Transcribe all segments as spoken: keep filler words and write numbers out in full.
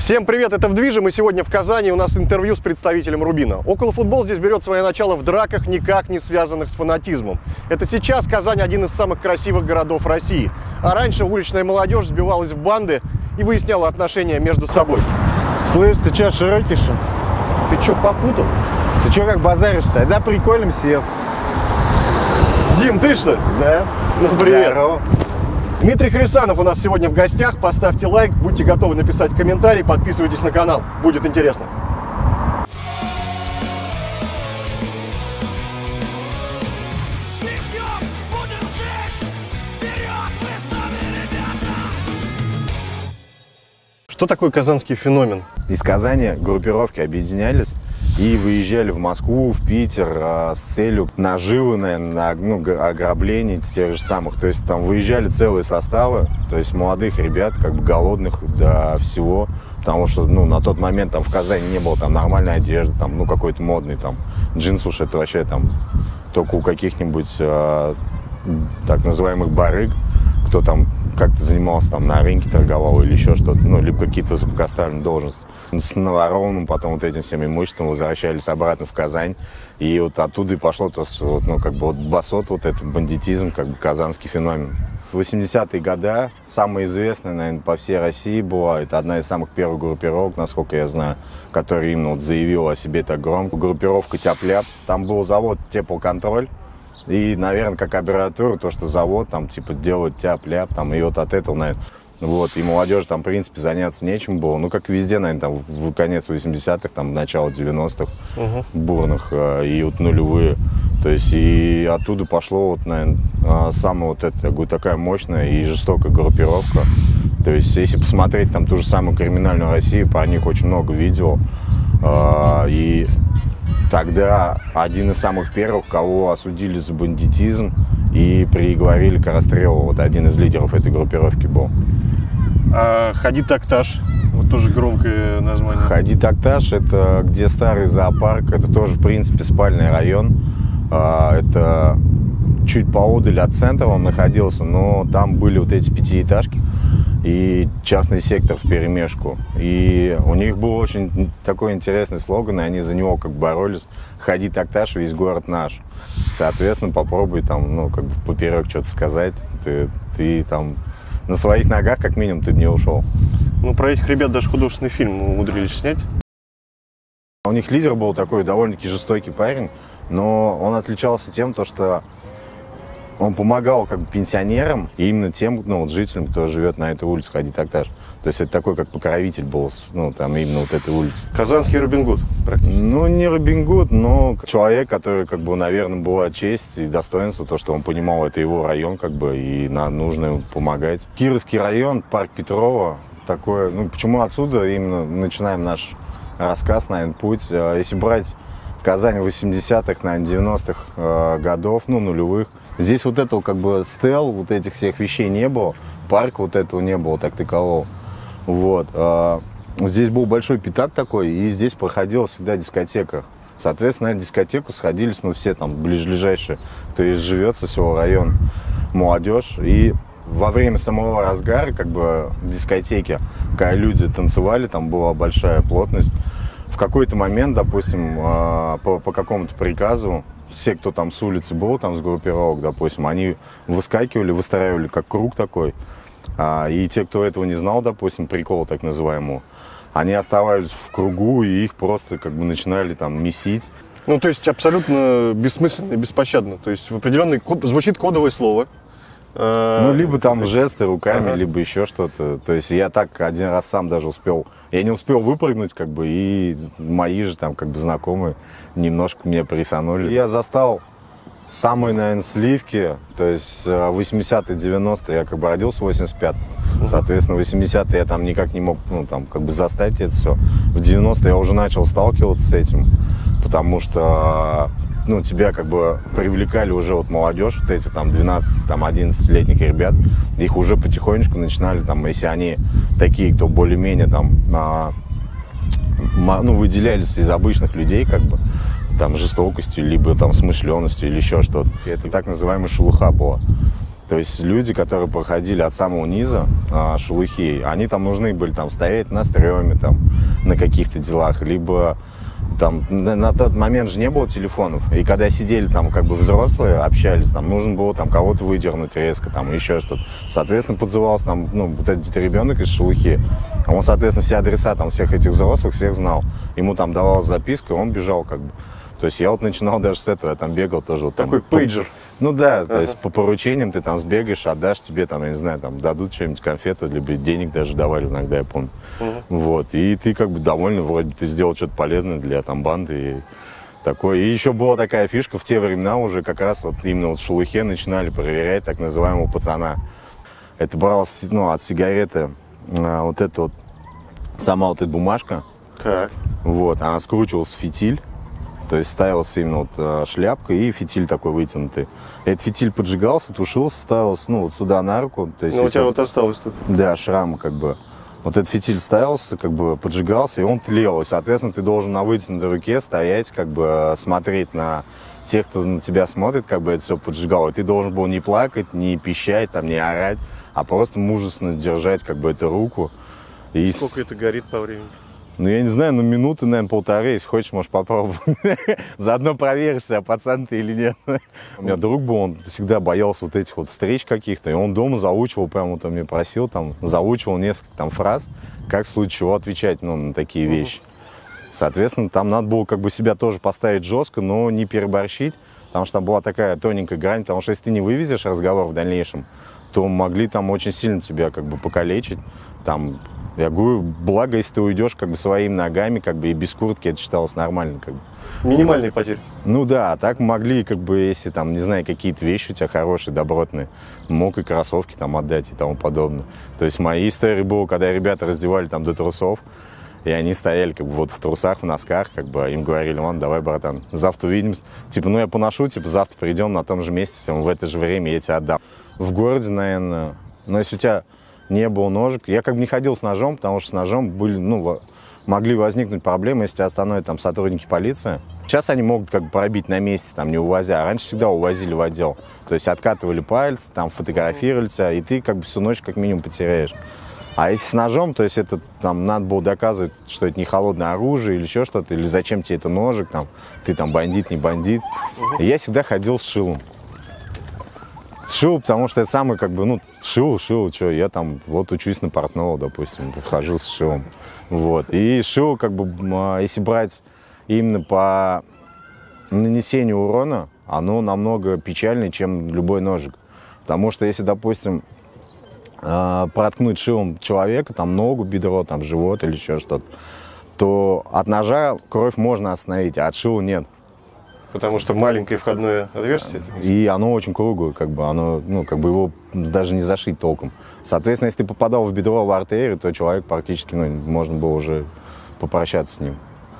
Всем привет, это «В движе». Мы сегодня в Казани, у нас интервью с представителем Рубина. Околофутбол здесь берет свое начало в драках, никак не связанных с фанатизмом. Это сейчас Казань один из самых красивых городов России. А раньше уличная молодежь сбивалась в банды и выясняла отношения между собой. Слышь, ты чё, широкий шо? Ты чё, попутал? Ты чё как базаришься? Да прикольным съел. Дим, ты что? Да. Ну, привет. Здорово. Дмитрий Хрисанов у нас сегодня в гостях. Поставьте лайк, будьте готовы написать комментарий, подписывайтесь на канал. Будет интересно. Что такое казанский феномен? Из Казани группировки объединялись и выезжали в Москву, в Питер а, с целью наживы, наверное, ну, ограблений тех же самых. То есть там выезжали целые составы, то есть молодых ребят, как бы голодных до всего. Потому что ну, на тот момент там в Казани не было там нормальной одежды, там, ну какой-то модный там джинс уж это вообще там только у каких-нибудь а, так называемых барыг, кто там как-то занимался там на рынке, торговал или еще что-то, ну, либо какие-то высокопоставленные должности. С наворованным потом вот этим всем имуществом возвращались обратно в Казань. И вот оттуда и пошло то, вот, ну, как бы вот басот, вот этот бандитизм, как бы казанский феномен. В восьмидесятые годы самая известная, наверное, по всей России была, это одна из самых первых группировок, насколько я знаю, которая именно вот заявила о себе так громко. Группировка «Тяп-ляп». Там был завод «Теплоконтроль». И, наверное, как аббревиатура, то, что завод, там, типа, делают тяп-ляп, там, и вот от этого, наверное, вот, и молодежи там, в принципе, заняться нечем было. Ну, как везде, наверное, там, в конец восьмидесятых, там, начало девяностых, uh-huh. бурных, и вот нулевые. То есть, и оттуда пошло, вот, наверное, самая вот эта, я говорю, такая мощная и жестокая группировка. То есть, если посмотреть там ту же самую криминальную Россию, про них очень много видео, и тогда один из самых первых, кого осудили за бандитизм и приговорили к расстрелу. Вот один из лидеров этой группировки был. А Хади Такташ, вот тоже громкое название. Хади Такташ, это где старый зоопарк, это тоже, в принципе, спальный район. Это чуть поодаль от центра он находился, но там были вот эти пятиэтажки и частный сектор вперемешку. И у них был очень такой интересный слоган, и они за него как бы боролись. «Хади Такташ, весь город наш». Соответственно, попробуй там, ну, как бы поперек что-то сказать. Ты, ты там на своих ногах, как минимум, ты бы не ушел. Ну, про этих ребят даже художественный фильм умудрились снять. У них лидер был такой довольно-таки жестокий парень, но он отличался тем, то, что он помогал как бы пенсионерам и именно тем, ну, вот жителям, кто живет на этой улице Хади Такташ. То есть это такой как покровитель был, ну, там именно вот этой улицы. Казанский Робин Гуд практически. Ну, не Робин Гуд, но человек, который, как бы, наверное, была честь и достоинство, то, что он понимал, это его район, как бы, и надо, нужно ему помогать. Кировский район, парк Петрова, такое, ну, почему отсюда именно начинаем наш рассказ, наверное, путь. Если брать Казань восьмидесятых, наверное, девяностых э, годов, ну, нулевых. Здесь вот этого, как бы, стел, вот этих всех вещей не было, парка вот этого не было, так такового. Вот. Э, здесь был большой пятак такой, и здесь проходила всегда дискотека. Соответственно, на эту дискотеку сходились, ну, все там ближайшие, кто здесь живет со всего района, молодежь. И во время самого разгара, как бы, дискотеки, когда люди танцевали, там была большая плотность. В какой-то момент, допустим, по, по какому-то приказу, все, кто там с улицы был, там с группировок, допустим, они выскакивали, выстраивали как круг такой. И те, кто этого не знал, допустим, прикол так называемого, они оставались в кругу и их просто как бы начинали там месить. Ну, то есть абсолютно бессмысленно и беспощадно. То есть в определенный звучит кодовое слово. Ну, либо там жесты руками, ага. либо еще что-то. То есть я так один раз сам даже успел, я не успел выпрыгнуть, как бы, и мои же там, как бы, знакомые немножко меня присанули. Я застал самые, наверное, сливки, то есть восьмидесятые, девяностые, я как бы родился в восемьдесят пятом, соответственно, в восьмидесятые я там никак не мог, ну, там, как бы застать это все. В девяностые я уже начал сталкиваться с этим, потому что ну, тебя как бы привлекали уже вот молодежь, вот эти там двенадцати-одиннадцатилетних ребят, их уже потихонечку начинали там, если они такие, кто более-менее там, а, ну, выделялись из обычных людей, как бы, там, жестокостью, либо там смышленностью или еще что-то. Это так называемая шелуха была. То есть люди, которые проходили от самого низа а, шелухи, они там нужны были там стоять на стреме, там, на каких-то делах, либо там на, на тот момент же не было телефонов, и когда сидели там как бы взрослые, общались, там нужно было там кого-то выдернуть резко, там еще что-то. Соответственно, подзывался там, ну, вот этот ребенок из шелухи, он, соответственно, все адреса там всех этих взрослых, всех знал. Ему там давалась записка, и он бежал как бы. То есть я вот начинал даже с этого, я там бегал тоже. Вот, Такой там, пейджер. Ну да, то есть по поручениям ты там сбегаешь, отдашь, тебе там, я не знаю, там дадут что-нибудь, конфету, либо денег даже давали иногда, я помню. Угу. Вот, и ты как бы довольный, вроде бы ты сделал что-то полезное для там банды и такое. И еще была такая фишка, в те времена уже как раз вот именно вот в шелухе начинали проверять так называемого пацана. Это бралось, ну, от сигареты, а, вот эта вот, сама вот эта бумажка. Так. Вот, она скручивалась в фитиль. То есть ставился именно вот э, шляпка и фитиль такой вытянутый. Этот фитиль поджигался, тушился, ставился, ну, вот сюда на руку. То есть, ну, у тебя вот осталось тут. Да, шрам как бы. Вот этот фитиль ставился, как бы поджигался, и он тлел. И, соответственно, ты должен на вытянутой руке стоять, как бы смотреть на тех, кто на тебя смотрит, как бы это все поджигало. И ты должен был не плакать, не пищать, там, не орать, а просто мужественно держать, как бы, эту руку. И сколько это горит по времени? Ну, я не знаю, ну, минуты, наверное, полторы, если хочешь, можешь попробовать. Заодно проверишься, а пацан ты или нет. У меня друг был, он всегда боялся вот этих вот встреч каких-то, и он дома заучивал, прям вот он мне просил, там, заучивал несколько там фраз, как в случае чего отвечать, ну, на такие вещи. Соответственно, там надо было как бы себя тоже поставить жестко, но не переборщить, потому что там была такая тоненькая грань, потому что если ты не вывезешь разговор в дальнейшем, то могли там очень сильно тебя как бы покалечить, там. Я говорю, благо, если ты уйдешь как бы своими ногами, как бы и без куртки, это считалось нормально. Как бы. Минимальные потери. Ну да, так могли, как бы, если там, не знаю, какие-то вещи у тебя хорошие, добротные, мог и кроссовки там отдать и тому подобное. То есть в моей истории было, когда ребята раздевали там до трусов, и они стояли как бы вот в трусах, в носках, как бы им говорили, ладно, давай, братан, завтра увидимся. Типа, ну я поношу, типа, завтра придем на том же месте, там, в это же время я тебе отдам. В городе, наверное, но если у тебя не было ножек. Я как бы не ходил с ножом, потому что с ножом были, ну, могли возникнуть проблемы, если тебя остановят там сотрудники полиции. Сейчас они могут как бы пробить на месте, там, не увозя. А раньше всегда увозили в отдел. То есть откатывали пальцы, там, фотографировали тебя, и ты как бы всю ночь как минимум потеряешь. А если с ножом, то есть это там надо было доказывать, что это не холодное оружие или еще что-то, или зачем тебе это ножик, там, ты там бандит, не бандит. И я всегда ходил с шилом. Шил, потому что это самый, как бы, ну, шил, шил, что, я там, вот, учусь на портного, допустим, хожу с шилом, вот. И шил, как бы, если брать именно по нанесению урона, оно намного печальнее, чем любой ножик. Потому что если, допустим, проткнуть шилом человека, там, ногу, бедро, там, живот или еще что-то, то от ножа кровь можно остановить, а от шила нет. Потому что маленькое входное отверстие. И оно очень круглое, как бы, оно, ну, как бы его даже не зашить толком. Соответственно, если ты попадал в бедро, в артерию, то человек практически, ну, можно было уже попрощаться с ним.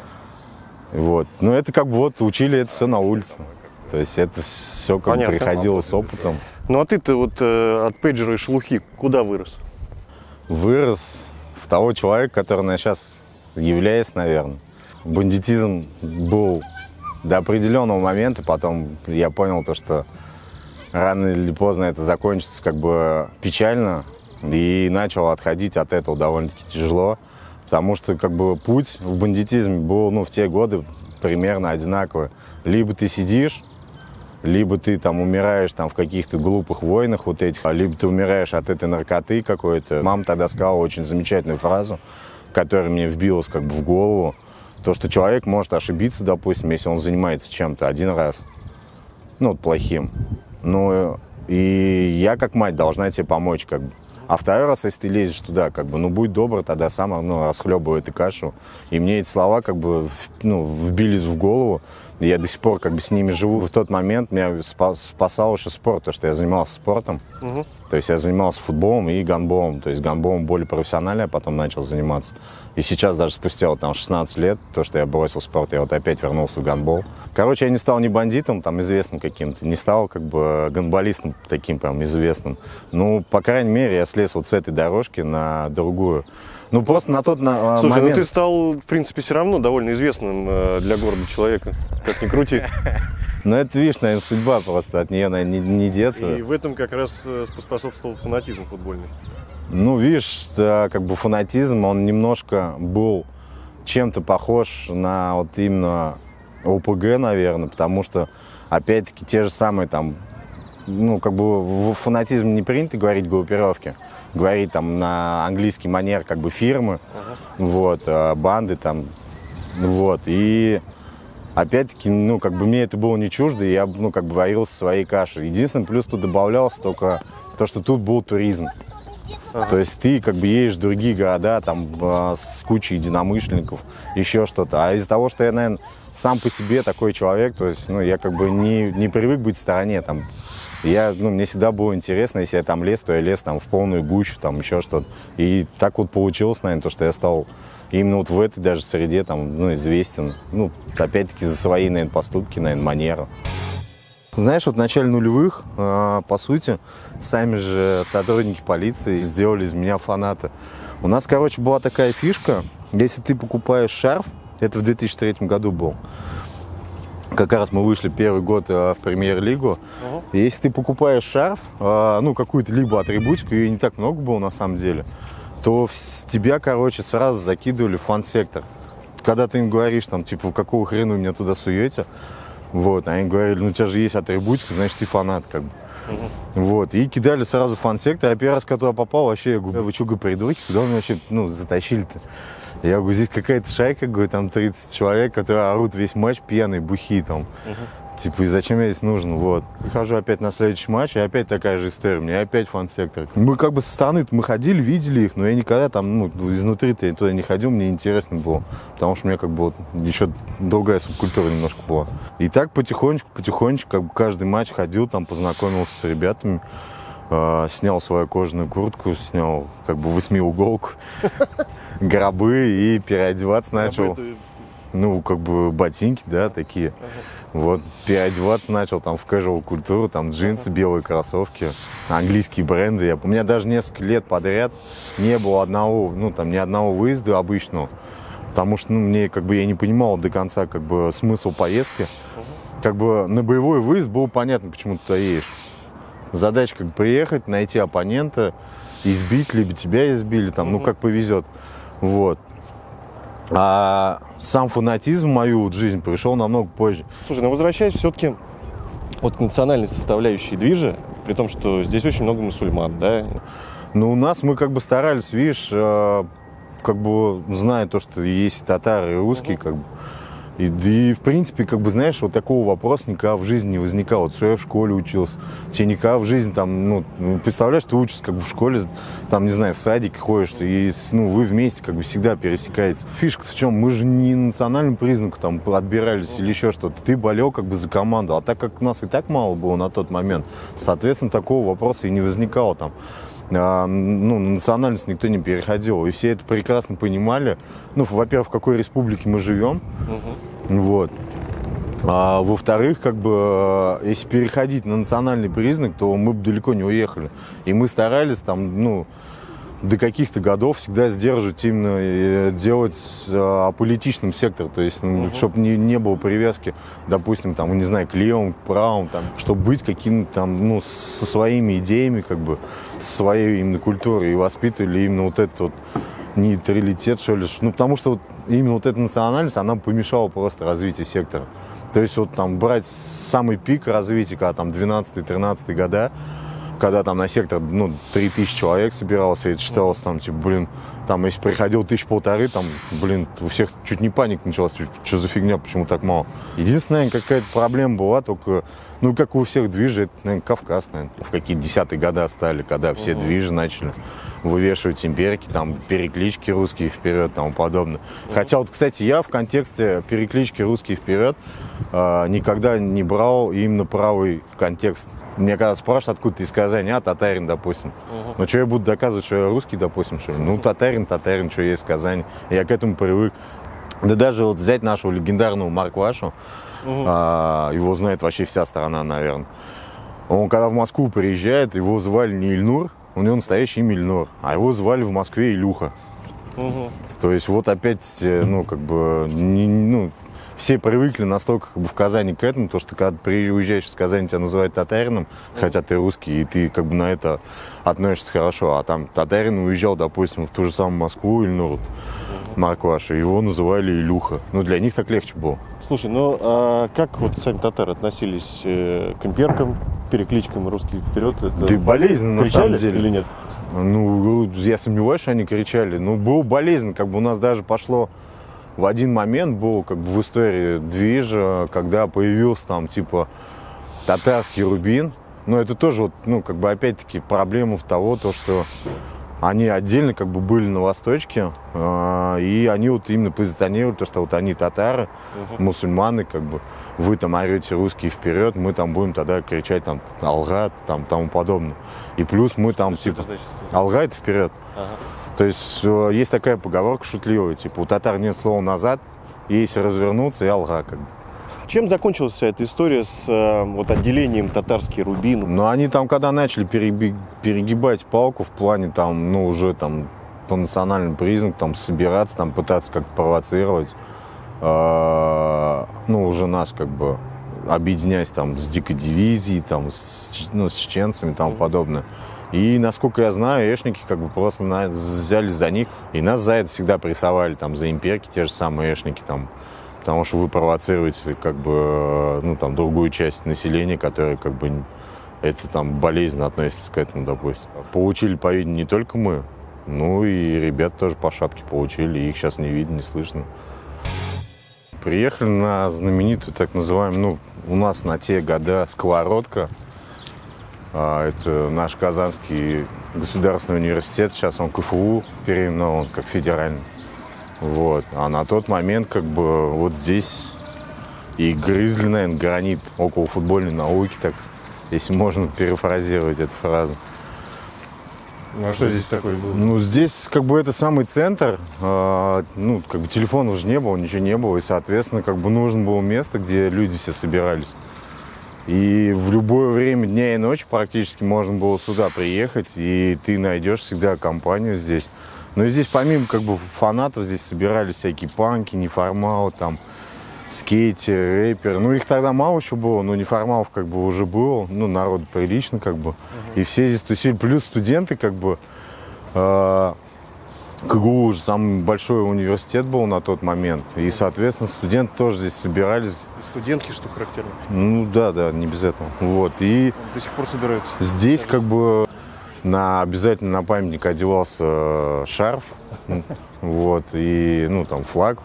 Вот. Но это как бы вот учили это все на улице. То есть это все как бы приходило с опытом. Ну а ты-то вот э, от пейджера и шелухи куда вырос? Вырос в того человека, который я сейчас являюсь, наверное. Бандитизм был до определенного момента, потом я понял то, что рано или поздно это закончится как бы печально, и начал отходить от этого довольно-таки тяжело, потому что как бы путь в бандитизме был, ну, в те годы примерно одинаковый. Либо ты сидишь, либо ты там умираешь там в каких-то глупых войнах вот этих, либо ты умираешь от этой наркоты какой-то. Мама тогда сказала очень замечательную фразу, которая мне вбилась как бы в голову. То, что человек может ошибиться, допустим, если он занимается чем-то один раз, ну, вот плохим. Ну, и я, как мать, должна тебе помочь, как бы. А второй раз, если ты лезешь туда, как бы, ну, будь добр, тогда сам, ну, расхлебывай эту кашу. И мне эти слова, как бы, ну, вбились в голову. И я до сих пор, как бы, с ними живу. В тот момент меня спасал еще спорт, то, что я занимался спортом. Угу. То есть я занимался футболом и гандболом. То есть гандболом более профессионально я потом начал заниматься. И сейчас, даже спустя вот, там, шестнадцать лет, то, что я бросил спорт, я вот опять вернулся в гандбол. Короче, я не стал ни бандитом, там, известным каким-то, не стал, как бы, гандболистом таким, прям, известным. Ну, по крайней мере, я слез вот с этой дорожки на другую. Ну, просто на тот на, Слушай, момент... ну ты стал, в принципе, все равно довольно известным э, для города человека, как ни крути. Ну, это, видишь, наверное, судьба просто, от нее, наверное, не, не деться. И в этом как раз э, поспособствовал фанатизм футбольный. Ну, видишь, как бы фанатизм, он немножко был чем-то похож на вот именно ОПГ, наверное, потому что, опять-таки, те же самые там, ну, как бы в фанатизме не принято говорить группировки, говорить там на английский манер, как бы фирмы, uh-huh. вот, банды там, вот, и опять-таки, ну, как бы мне это было не чуждо, и я, ну, как бы варился в своей каше. Единственный плюс тут добавлялся только то, что тут был туризм. Ага. То есть ты как бы едешь в другие города, там, э, с кучей единомышленников, еще что-то. А из-за того, что я, наверное, сам по себе такой человек, то есть, ну, я как бы не, не привык быть в стороне, там, я, ну, мне всегда было интересно, если я там лез, то я лез там в полную гущу, там, еще что-то. И так вот получилось, наверное, то, что я стал именно вот в этой даже среде, там, ну, известен, ну, опять-таки за свои, наверное, поступки, наверное, манеры. Знаешь, вот в начале нулевых, э, по сути, сами же сотрудники полиции сделали из меня фаната. У нас, короче, была такая фишка, если ты покупаешь шарф, это в две тысячи третьем году был, как раз мы вышли первый год э, в премьер-лигу, uh-huh. и если ты покупаешь шарф, э, ну, какую-то либо атрибутику, ее не так много было на самом деле, то в тебя, короче, сразу закидывали в фан-сектор. Когда ты им говоришь, там, типа, какого хрена вы меня туда суете, вот, они говорили, ну, у тебя же есть атрибутика, значит, ты фанат, как бы. Uh-huh. Вот, и кидали сразу в фан-сектор. А первый раз, когда я попал, вообще, я говорю, вы что, говорю, придурки, куда вы меня вообще, ну, затащили-то? Я говорю, здесь какая-то шайка, говорю, там тридцать человек, которые орут весь матч, пьяные, бухи там. Uh-huh. Типа, и зачем я здесь нужен, вот. Прихожу опять на следующий матч, и опять такая же история, у меня опять фан-сектор. Мы как бы со стороны, мы ходили, видели их, но я никогда там, ну, изнутри-то я туда не ходил, мне интересно было. Потому что у меня как бы вот еще другая субкультура немножко была. И так потихонечку, потихонечку, как бы каждый матч ходил, там познакомился с ребятами, э, снял свою кожаную куртку, снял как бы восьмиуголку, гробы и переодеваться начал. Ну, как бы ботинки, да, такие. Ага. Вот, переодеваться начал там в casual культуру, там джинсы, ага. белые кроссовки, английские бренды. Я, у меня даже несколько лет подряд не было одного, ну, там, ни одного выезда обычного. Потому что, ну, мне, как бы, я не понимал до конца, как бы, смысл поездки. Ага. Как бы, на боевой выезд было понятно, почему ты туда едешь. Задача, как бы, приехать, найти оппонента, избить, либо тебя избили, там, ага. ну, как повезет. Вот. А сам фанатизм в мою вот жизнь пришел намного позже. Слушай, ну возвращаясь все-таки от национальной составляющей движа, при том, что здесь очень много мусульман, да? Ну, у нас мы как бы старались, видишь, э, как бы зная то, что есть татары и русские, uh-huh. как бы. И, и, в принципе, как бы, знаешь, вот такого вопроса никогда в жизни не возникало. Вот что я в школе учился, тебе никогда в жизни там, ну, представляешь, ты учишься как бы в школе, там, не знаю, в садике ходишь, и, ну, вы вместе как бы всегда пересекаетесь. Фишка в чем? Мы же не национальным признаком там отбирались или еще что-то. Ты болел как бы за команду, а так как нас и так мало было на тот момент, соответственно, такого вопроса и не возникало там. А, ну, на национальность никто не переходил, и все это прекрасно понимали. Ну, во-первых, в какой республике мы живем, uh-huh. вот. А во-вторых, как бы, если переходить на национальный признак, то мы бы далеко не уехали. И мы старались там, ну, до каких-то годов всегда сдерживать, именно делать аполитичным сектор, то есть, ну, uh-huh. чтобы не, не было привязки, допустим, там, не знаю, к левым, к правым, там, чтобы быть каким-то там, ну, со своими идеями, как бы, со своей именно культурой, и воспитывали именно вот этот вот нейтралитет, что ли, ну, потому что вот именно вот эта национальность, она помешала просто развитию сектора. То есть вот там брать самый пик развития, когда там двенадцатый-тринадцатый года, когда там на сектор, ну, три тысячи человек собирался, и это считалось там, типа, блин, там, если приходил тысяч полторы, там, блин, у всех чуть не паника началась, что за фигня, почему так мало. Единственная, наверное, какая-то проблема была, только, ну, как у всех движей, это, наверное, Кавказ, наверное, в какие-то десятые года стали, когда все uh-huh. движи начали вывешивать империки, там, переклички русские вперед, и тому подобное. Uh-huh. Хотя вот, кстати, я в контексте переклички русские вперед э, никогда не брал именно правый контекст. Мне когда спрашивают, откуда ты из Казани, а, татарин, допустим. Uh-huh. Ну, что я буду доказывать, что я русский, допустим, что ли? Ну, татарин, татарин, что есть в Казани. Я к этому привык. Да даже вот взять нашего легендарного Марквашу, uh-huh. а, его знает вообще вся страна, наверное. Он когда в Москву приезжает, его звали не Ильнур, у него настоящее имя Ильнур, а его звали в Москве Илюха. Угу. То есть вот опять, ну, как бы, не, ну, все привыкли настолько как бы, в Казани к этому, то, что когда приезжаешь из Казани, тебя называют татарином, mm-hmm. хотя ты русский, и ты как бы на это относишься хорошо. А там татарин уезжал, допустим, в ту же самую Москву или ну, mm-hmm. Маркваш, и его называли Илюха. Ну, для них так легче было. Слушай, ну а как вот сами татары относились э, к имперкам, перекличкам «Русский вперед»? Это да болезненно, на самом деле. Или нет? Ну, я сомневаюсь, что они кричали. Ну, было болезненно, как бы у нас даже пошло в один момент, был как бы в истории движа, когда появился там типа татарский Рубин. Но это тоже вот, ну, как бы опять-таки проблема в того, то, что они отдельно как бы были на Восточке, э, и они вот именно позиционировали то, что вот они татары, uh-huh. мусульманы, как бы, вы там орете русские вперед, мы там будем тогда кричать там алга, там тому подобное. И плюс мы там что типа алга это вперед. Uh-huh. То есть э, есть такая поговорка шутливая, типа у татар нет слова назад, и если развернуться, и алга как бы. Чем закончилась вся эта история с э, вот, отделением татарский Рубин? Ну, они там, когда начали переби- перегибать палку в плане, там, ну, уже там по национальным признакам, там, собираться, там, пытаться как-то провоцировать, э- ну, уже нас, как бы, объединять, там, с дикой дивизией, там, с, ну, с чеченцами и тому mm-hmm. подобное. И, насколько я знаю, эшники, как бы, просто на- взялись за них, и нас за это всегда прессовали, там, за имперки, те же самые эшники, там, потому что вы провоцируете как бы, ну, там, другую часть населения, которая как бы это там болезненно относится к этому, допустим. Получили, по-видимому, не только мы, ну и ребят тоже по шапке получили, их сейчас не видно, не слышно. Приехали на знаменитую, так называемую, ну, у нас на те года сковородка. Это наш Казанский государственный университет, сейчас он КФУ переименован как федеральный. Вот. А на тот момент, как бы, вот здесь и грызли, наверное, гранит около футбольной науки, так, если можно перефразировать эту фразу. Ну, а что здесь такое было? Ну, здесь, как бы, это самый центр. Э, ну, как бы, телефонов же не было, ничего не было. И, соответственно, как бы, нужно было место, где люди все собирались. И в любое время дня и ночи практически можно было сюда приехать, и ты найдешь всегда компанию здесь. Но здесь помимо как бы фанатов здесь собирались всякие панки, неформалы, там, скейтеры, рэперы. Ну, их тогда мало еще было, но неформалов как бы уже было. Ну, народу прилично как бы. Uh-huh. И все здесь тусили. Плюс студенты как бы. Э, КГУ уже самый большой университет был на тот момент. И, соответственно, студенты тоже здесь собирались. И студентки, что характерно? Ну, да, да, не без этого. Вот. И до сих пор собираются? Здесь как бы... На, обязательно на памятник одевался шарф, вот, и, ну, там, флаг.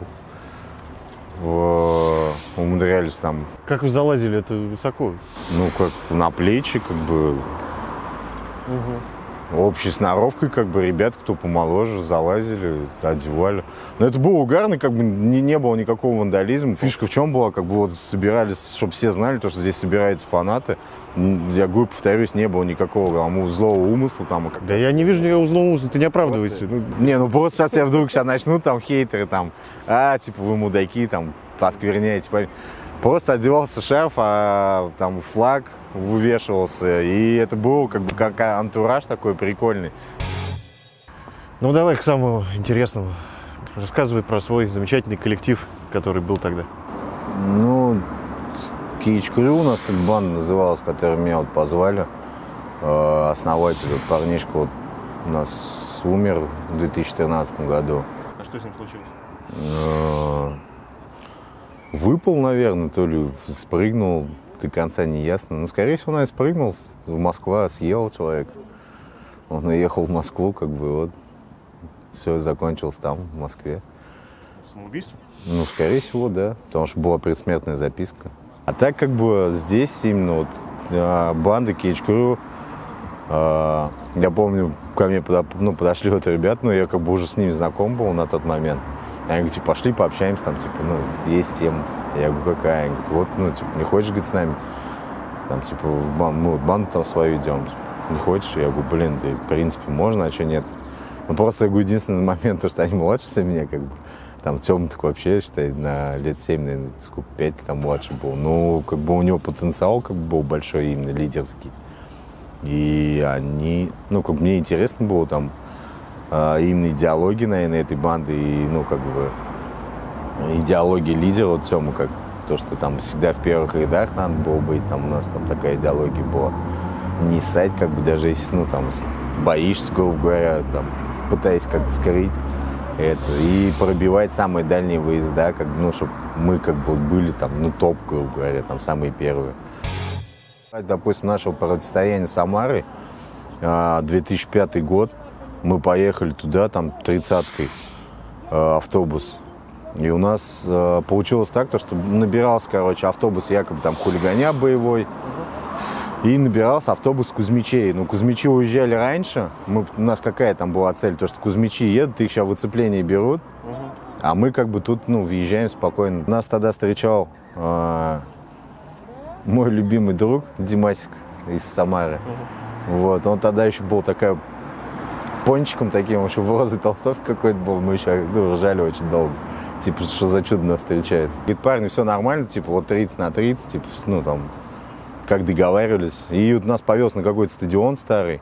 В, умудрялись там... Как вы залазили? Это высоко? Ну, как на плечи, как бы, угу. Общей сноровкой, как бы, ребят, кто помоложе, залазили, одевали. Но это было угарно, как бы, не, не было никакого вандализма. Фишка в чем была, как бы, вот, собирались, чтобы все знали, то, что здесь собираются фанаты. Я говорю, повторюсь, не было никакого там, злого умысла. Там, да я не вижу никакого злого умысла, ты не оправдывайся. Ну, не, ну просто сейчас я вдруг сейчас начнут там хейтеры, там, а, типа, вы мудаки, там, поскверняете. Просто одевался шарф, а там флаг вывешивался, и это было как бы как антураж такой прикольный. Ну давай к самому интересному. Рассказывай про свой замечательный коллектив, который был тогда. Ну, Кейдж Крю у нас так банда называлась, которая меня вот позвали. Основатель, вот парнишка вот у нас умер в две тысячи тринадцатом году. А что с ним случилось? Выпал, наверное, то ли спрыгнул, до конца не ясно. Ну, скорее всего, он спрыгнул в Москву, съел человек. Он уехал в Москву, как бы, вот. Все закончилось там, в Москве. Самоубийство? Ну, скорее всего, да. Потому что была предсмертная записка. А так, как бы, здесь именно вот банда Кейдж Крю, я помню, ко мне подо, ну, подошли вот ребята, но я как бы уже с ними знаком был на тот момент. Они говорят, типа, пошли пообщаемся, там, типа, ну, есть тема. Я говорю, какая? Они говорят, вот, ну, типа, не хочешь, говорит, с нами? Там, типа, в банду, ну, банду там свою идем. Типа, не хочешь? Я говорю, блин, да, в принципе, можно, а что нет? Ну, просто, я говорю, единственный момент, то, что они младше всех меня, как бы. Там, Тёма так вообще, считай, на лет семь, наверное, сколько, пять там младше был. Ну, как бы, у него потенциал, как бы, был большой, именно лидерский. И они, ну, как бы, мне интересно было там э, именно идеология, наверное, этой банды и, ну, как бы, идеология лидера, вот Тёма, как то, что там всегда в первых рядах надо было быть, там у нас там такая идеология была. Не ссать, как бы, даже если, ну, там, боишься, грубо говоря, там, пытаясь как-то скрыть это, и пробивать самые дальние выезда, как, ну, чтобы мы, как бы, были там, ну, топ, грубо говоря, там, самые первые. Допустим, нашего противостояния с Самарой, две тысячи пятый год, мы поехали туда, там, тридцаткой автобус. И у нас э, получилось так, то, что набирался, короче, автобус якобы там хулиганя боевой. И набирался автобус Кузьмичей. Ну, Кузьмичи уезжали раньше. Мы, у нас какая там была цель? То, что Кузьмичи едут, их сейчас в выцепление берут. Uh-huh. А мы как бы тут, ну, въезжаем спокойно. Нас тогда встречал э, мой любимый друг Димасик из Самары. Uh-huh. Вот, он тогда еще был такая... пончиком таким, еще в розовой толстовке какой-то был. Мы еще, ну, ржали очень долго. Типа, что за чудо нас встречает. Говорит, парни, все нормально, типа, вот тридцать на тридцать, типа, ну, там, как договаривались. И вот нас повез на какой-то стадион старый.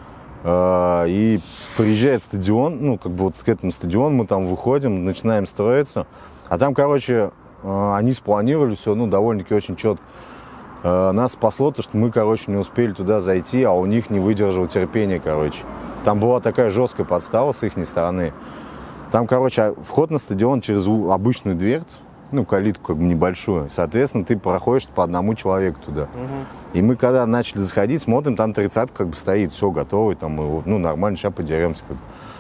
Э, и приезжает стадион, ну, как бы вот к этому стадиону мы там выходим, начинаем строиться. А там, короче, э, они спланировали все, ну, довольно-таки очень четко. Э, нас спасло то, что мы, короче, не успели туда зайти, а у них не выдержало терпения, короче. Там была такая жесткая подстава с их стороны. Там, короче, вход на стадион через обычную дверь, ну, калитку как бы небольшую. Соответственно, ты проходишь по одному человеку туда. Угу. И мы, когда начали заходить, смотрим, там тридцатка как бы стоит, все готово, там, мы, ну, нормально, сейчас подеремся. Как бы.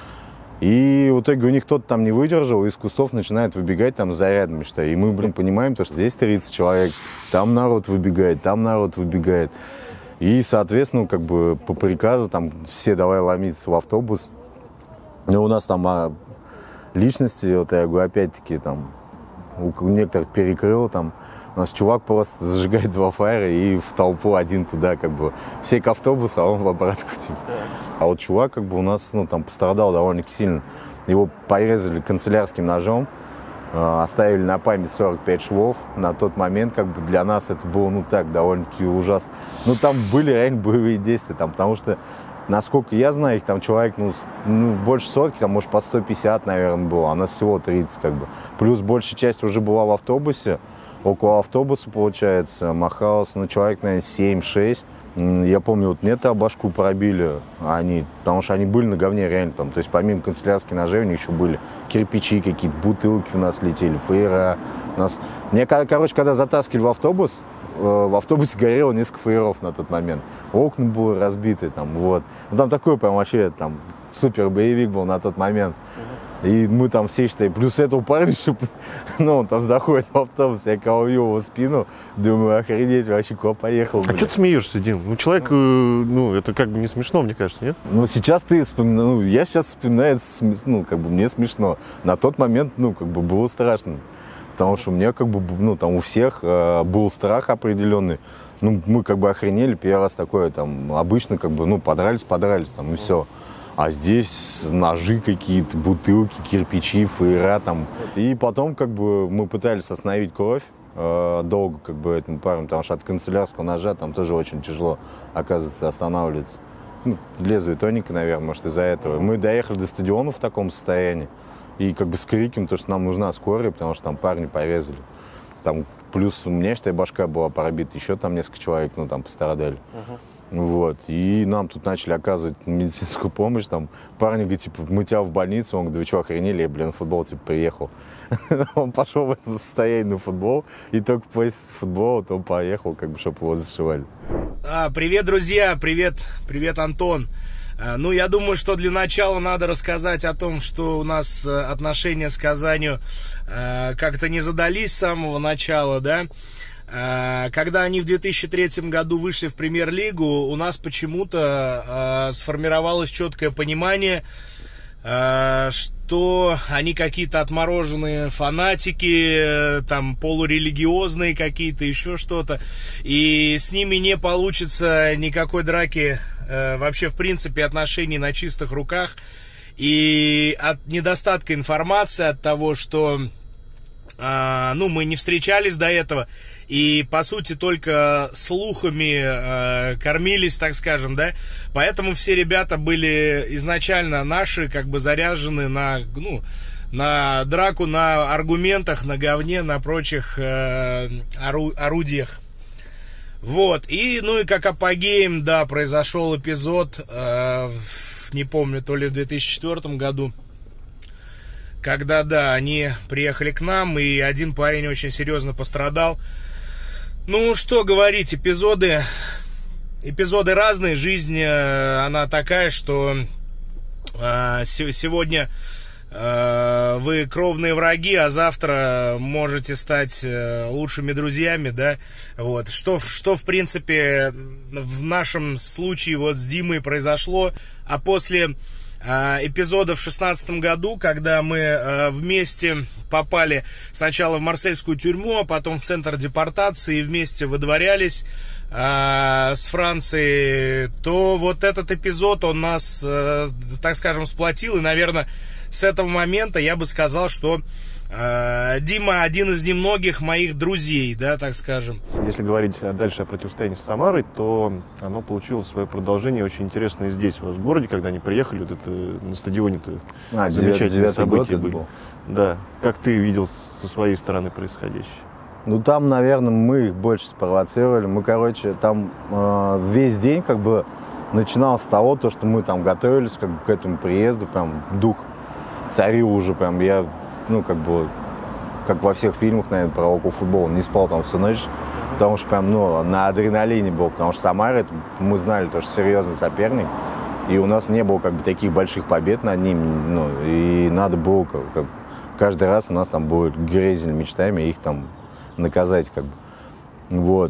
И в итоге у них кто-то там не выдержал, из кустов начинает выбегать там с зарядами, что. И мы, блин, понимаем, то, что здесь тридцать человек, там народ выбегает, там народ выбегает. И, соответственно, как бы по приказу там все давай ломиться в автобус. Ну, у нас там а, личности, вот я говорю, опять-таки, там, у некоторых перекрыло, там, у нас чувак просто зажигает два фаера и в толпу один туда, как бы, все к автобусу, а он в обратку, типа. А вот чувак, как бы, у нас, ну, там, пострадал довольно-таки сильно. Его порезали канцелярским ножом, э, оставили на память сорок пять швов. На тот момент, как бы, для нас это было, ну, так, довольно-таки ужасно. Ну, там были реально боевые действия, там, потому что, насколько я знаю, их там человек, ну, ну, больше сотки, там, может, под сто пятьдесят, наверное, было, а нас всего тридцать, как бы. Плюс большая часть уже была в автобусе, около автобуса, получается, махалось, ну, человек, наверное, семь-шесть. Я помню, вот мне-то башку пробили они, потому что они были на говне реально там. То есть помимо канцелярских ножей у них еще были кирпичи какие-то, бутылки у нас летели, фейера. У нас... Мне, короче, когда затаскивали в автобус, в автобусе горело несколько фейеров на тот момент. Окна были разбиты там, вот. Ну, там такой прям вообще там супер боевик был на тот момент. И мы там все считаем, плюс этого парня, ну, он там заходит в автобус, я кого вью его спину, думаю, охренеть, вообще куда поехал. А что ты смеешься, Дим? Ну, человек, ну, это как бы не смешно, мне кажется, нет? Ну, сейчас ты вспоминаешь, ну, я сейчас вспоминаю, ну, как бы мне смешно. На тот момент, ну, как бы было страшно. Потому что у меня, как бы, ну, там у всех э, был страх определенный. Ну, мы, как бы, охренели, первый раз такое, там, обычно, как бы, ну, подрались, подрались, там, и все. А здесь ножи какие-то, бутылки, кирпичи, фейера там. И потом, как бы, мы пытались остановить кровь э, долго, как бы, этому парню, потому что от канцелярского ножа там тоже очень тяжело, оказывается, останавливаться. Ну, лезвие тоненькое, наверное, может, из-за этого. Мы доехали до стадиона в таком состоянии. И, как бы, с криком, то, что нам нужна скорая, потому что там парни порезали. Там, плюс у меня, считай, башка была пробита, еще там несколько человек, ну, там, пострадали. Uh-huh. Вот, и нам тут начали оказывать медицинскую помощь, там, парни говорят, типа, мы тебя в больницу, он говорит, вы что, охренели, я, блин, на футбол, типа, приехал. Он пошел в этом состоянии на футбол, и только после футбола он поехал, как бы, чтобы его зашивали. А, привет, друзья, привет, привет, Антон. А, ну, я думаю, что для начала надо рассказать о том, что у нас отношения с Казанью а, как-то не задались с самого начала, да. Когда они в две тысячи третьем году вышли в премьер-лигу, у нас почему-то э, сформировалось четкое понимание, э, что они какие-то отмороженные фанатики, э, там полурелигиозные какие-то, еще что-то, и с ними не получится никакой драки, э, вообще в принципе отношений на чистых руках, и от недостатка информации, от того, что... А, ну, мы не встречались до этого, и, по сути, только слухами э, кормились, так скажем, да, поэтому все ребята были изначально наши, как бы заряжены на, ну, на драку, на аргументах, на говне, на прочих э, ору, орудиях. Вот, и, ну и как апогеем, да, произошел эпизод, э, в, не помню, то ли в две тысячи четвёртом году, когда, да, они приехали к нам, и один парень очень серьезно пострадал. Ну, что говорить, эпизоды, эпизоды разные, жизнь, она такая, что э, сегодня э, вы кровные враги, а завтра можете стать э, лучшими друзьями, да, вот, что, что, в принципе, в нашем случае вот с Димой произошло, а после эпизода в шестнадцатом году, когда мы э, вместе попали сначала в марсельскую тюрьму, а потом в центр депортации и вместе выдворялись э, с Франции, то вот этот эпизод, он нас, э, так скажем, сплотил. И, наверное, с этого момента я бы сказал, что э, Дима один из немногих моих друзей, да, так скажем. Если говорить дальше о противостоянии с Самарой, то оно получило свое продолжение очень интересно и здесь, у вас в городе, когда они приехали, вот это на стадионе-то а, замечательные события были. Был. Да. Как ты видел со своей стороны происходящее? Ну, там, наверное, мы их больше спровоцировали. Мы, короче, там э, весь день как бы начинал с того, то, что мы там готовились как бы к этому приезду, прям дух царил уже, прям я, ну, как бы, как во всех фильмах, наверное, про околофутбол, не спал там всю ночь, потому что прям, ну, на адреналине был, потому что Самара, это, мы знали, то, что серьезный соперник, и у нас не было, как бы, таких больших побед над ним, ну, и надо было, как, как каждый раз у нас там будет грезили мечтами их там наказать, как бы, вот,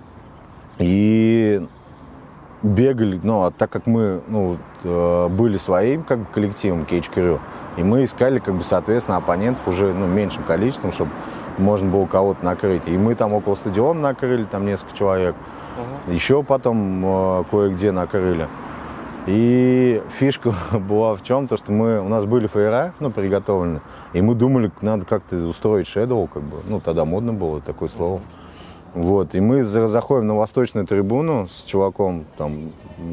и бегали, ну, а так как мы, ну, были своим, как бы, коллективом Cage Crew, и мы искали, как бы, соответственно, оппонентов уже, ну, меньшим количеством, чтобы можно было кого-то накрыть. И мы там около стадиона накрыли, там несколько человек. Uh-huh. Еще потом э, кое-где накрыли. И фишка была в чем? То, что мы, у нас были фаера, ну, приготовлены, и мы думали, надо как-то устроить шэдоу, как бы, ну, тогда модно было такое слово. Вот, и мы заходим на восточную трибуну с чуваком, там,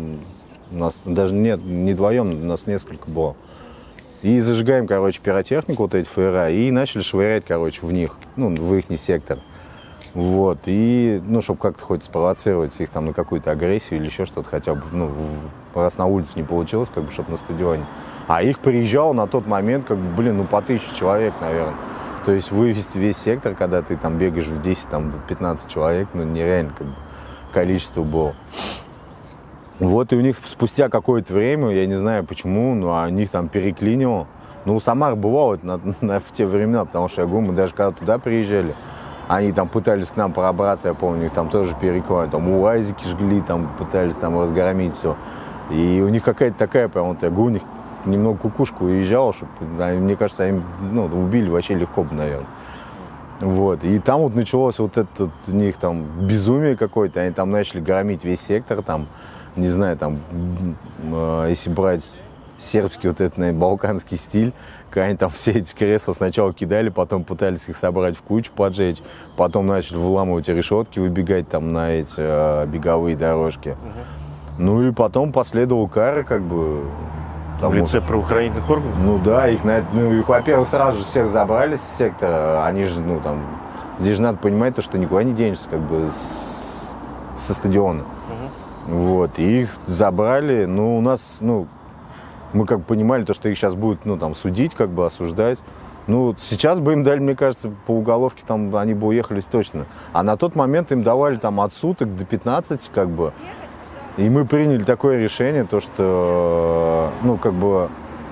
у нас даже нет, не вдвоем, у нас несколько было. И зажигаем, короче, пиротехнику, вот эти фаера, и начали швырять, короче, в них, ну, в их сектор. Вот, и, ну, чтобы как-то хоть спровоцировать их там на какую-то агрессию или еще что-то хотя бы, ну, раз на улице не получилось, как бы, чтобы на стадионе. А их приезжало на тот момент, как бы, блин, ну, по тысяче человек, наверное. То есть вывести весь сектор, когда ты там бегаешь в десять, там, пятнадцать человек, ну, нереально, как бы, количество было. Вот, и у них спустя какое-то время, я не знаю почему, но у них там переклинило. Ну, у Самары бывало на, на, в те времена, потому что, я говорю, мы даже когда туда приезжали, они там пытались к нам пробраться, я помню, их там тоже переклали, там уазики жгли, там пытались там разгромить все. И у них какая-то такая, прям, вот, я говорю, у них немного кукушка уезжала, чтобы, мне кажется, они, ну, убили вообще легко бы, наверное. Вот, и там вот началось вот это у них там безумие какое-то, они там начали громить весь сектор, там, не знаю, там, э, если брать сербский вот этот, наверное, балканский стиль, когда они там все эти кресла сначала кидали, потом пытались их собрать в кучу, поджечь, потом начали выламывать решетки, выбегать там на эти э, беговые дорожки. Uh-huh. Ну и потом последовала кара, как бы. В лице правоохранительных органов? Ну да, их, ну, их, во-первых, сразу же всех забрали с сектора, они же, ну там, здесь же надо понимать, то, что никуда не денешься, как бы, с, со стадиона. Uh-huh. Вот, и их забрали, ну, у нас, ну, мы как бы понимали, то, что их сейчас будут, ну, там, судить, как бы, осуждать. Ну, сейчас бы им дали, мне кажется, по уголовке, там, они бы уехали точно. А на тот момент им давали, там, от суток до пятнадцати, как бы. И мы приняли такое решение, то, что, ну, как бы,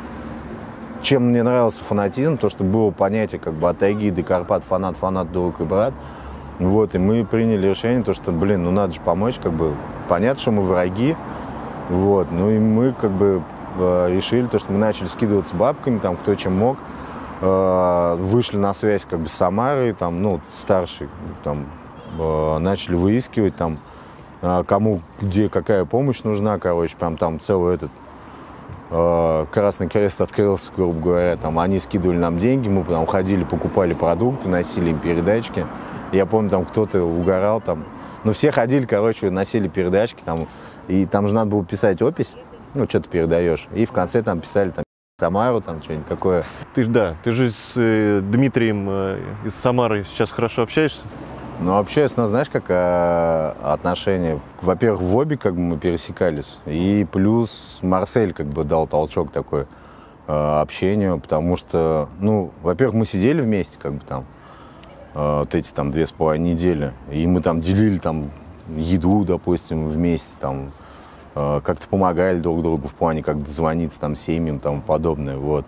чем мне нравился фанатизм, то, что было понятие, как бы, от тайги до Карпат, фанат, фанат, друг и брат. Вот, и мы приняли решение, то, что, блин, ну, надо же помочь, как бы, понятно, что мы враги. Вот, ну, и мы, как бы, решили, то, что мы начали скидываться бабками, там, кто чем мог, вышли на связь, как бы, с Самарой, там, ну, старший, там, начали выискивать, там, кому где какая помощь нужна, короче, прям там целый этот Красный Крест открылся, грубо говоря, там они скидывали нам деньги, мы там ходили, покупали продукты, носили им передачки. Я помню, там кто-то угорал, там, ну все ходили, короче, носили передачки, там, и там же надо было писать опись, ну что ты передаешь, и в конце там писали там Самару, там что-нибудь такое. Ты, да, ты же с э, Дмитрием э, из Самары сейчас хорошо общаешься? Ну, общаюсь, ну, знаешь, как э, отношения. Во-первых, в обе как бы мы пересекались. И плюс Марсель как бы дал толчок такой э, общению, потому что, ну, во-первых, мы сидели вместе как бы там э, вот эти там две с половиной недели. И мы там делили там еду, допустим, вместе там. Э, как-то помогали друг другу в плане, как дозвониться там семьям, там подобное, вот.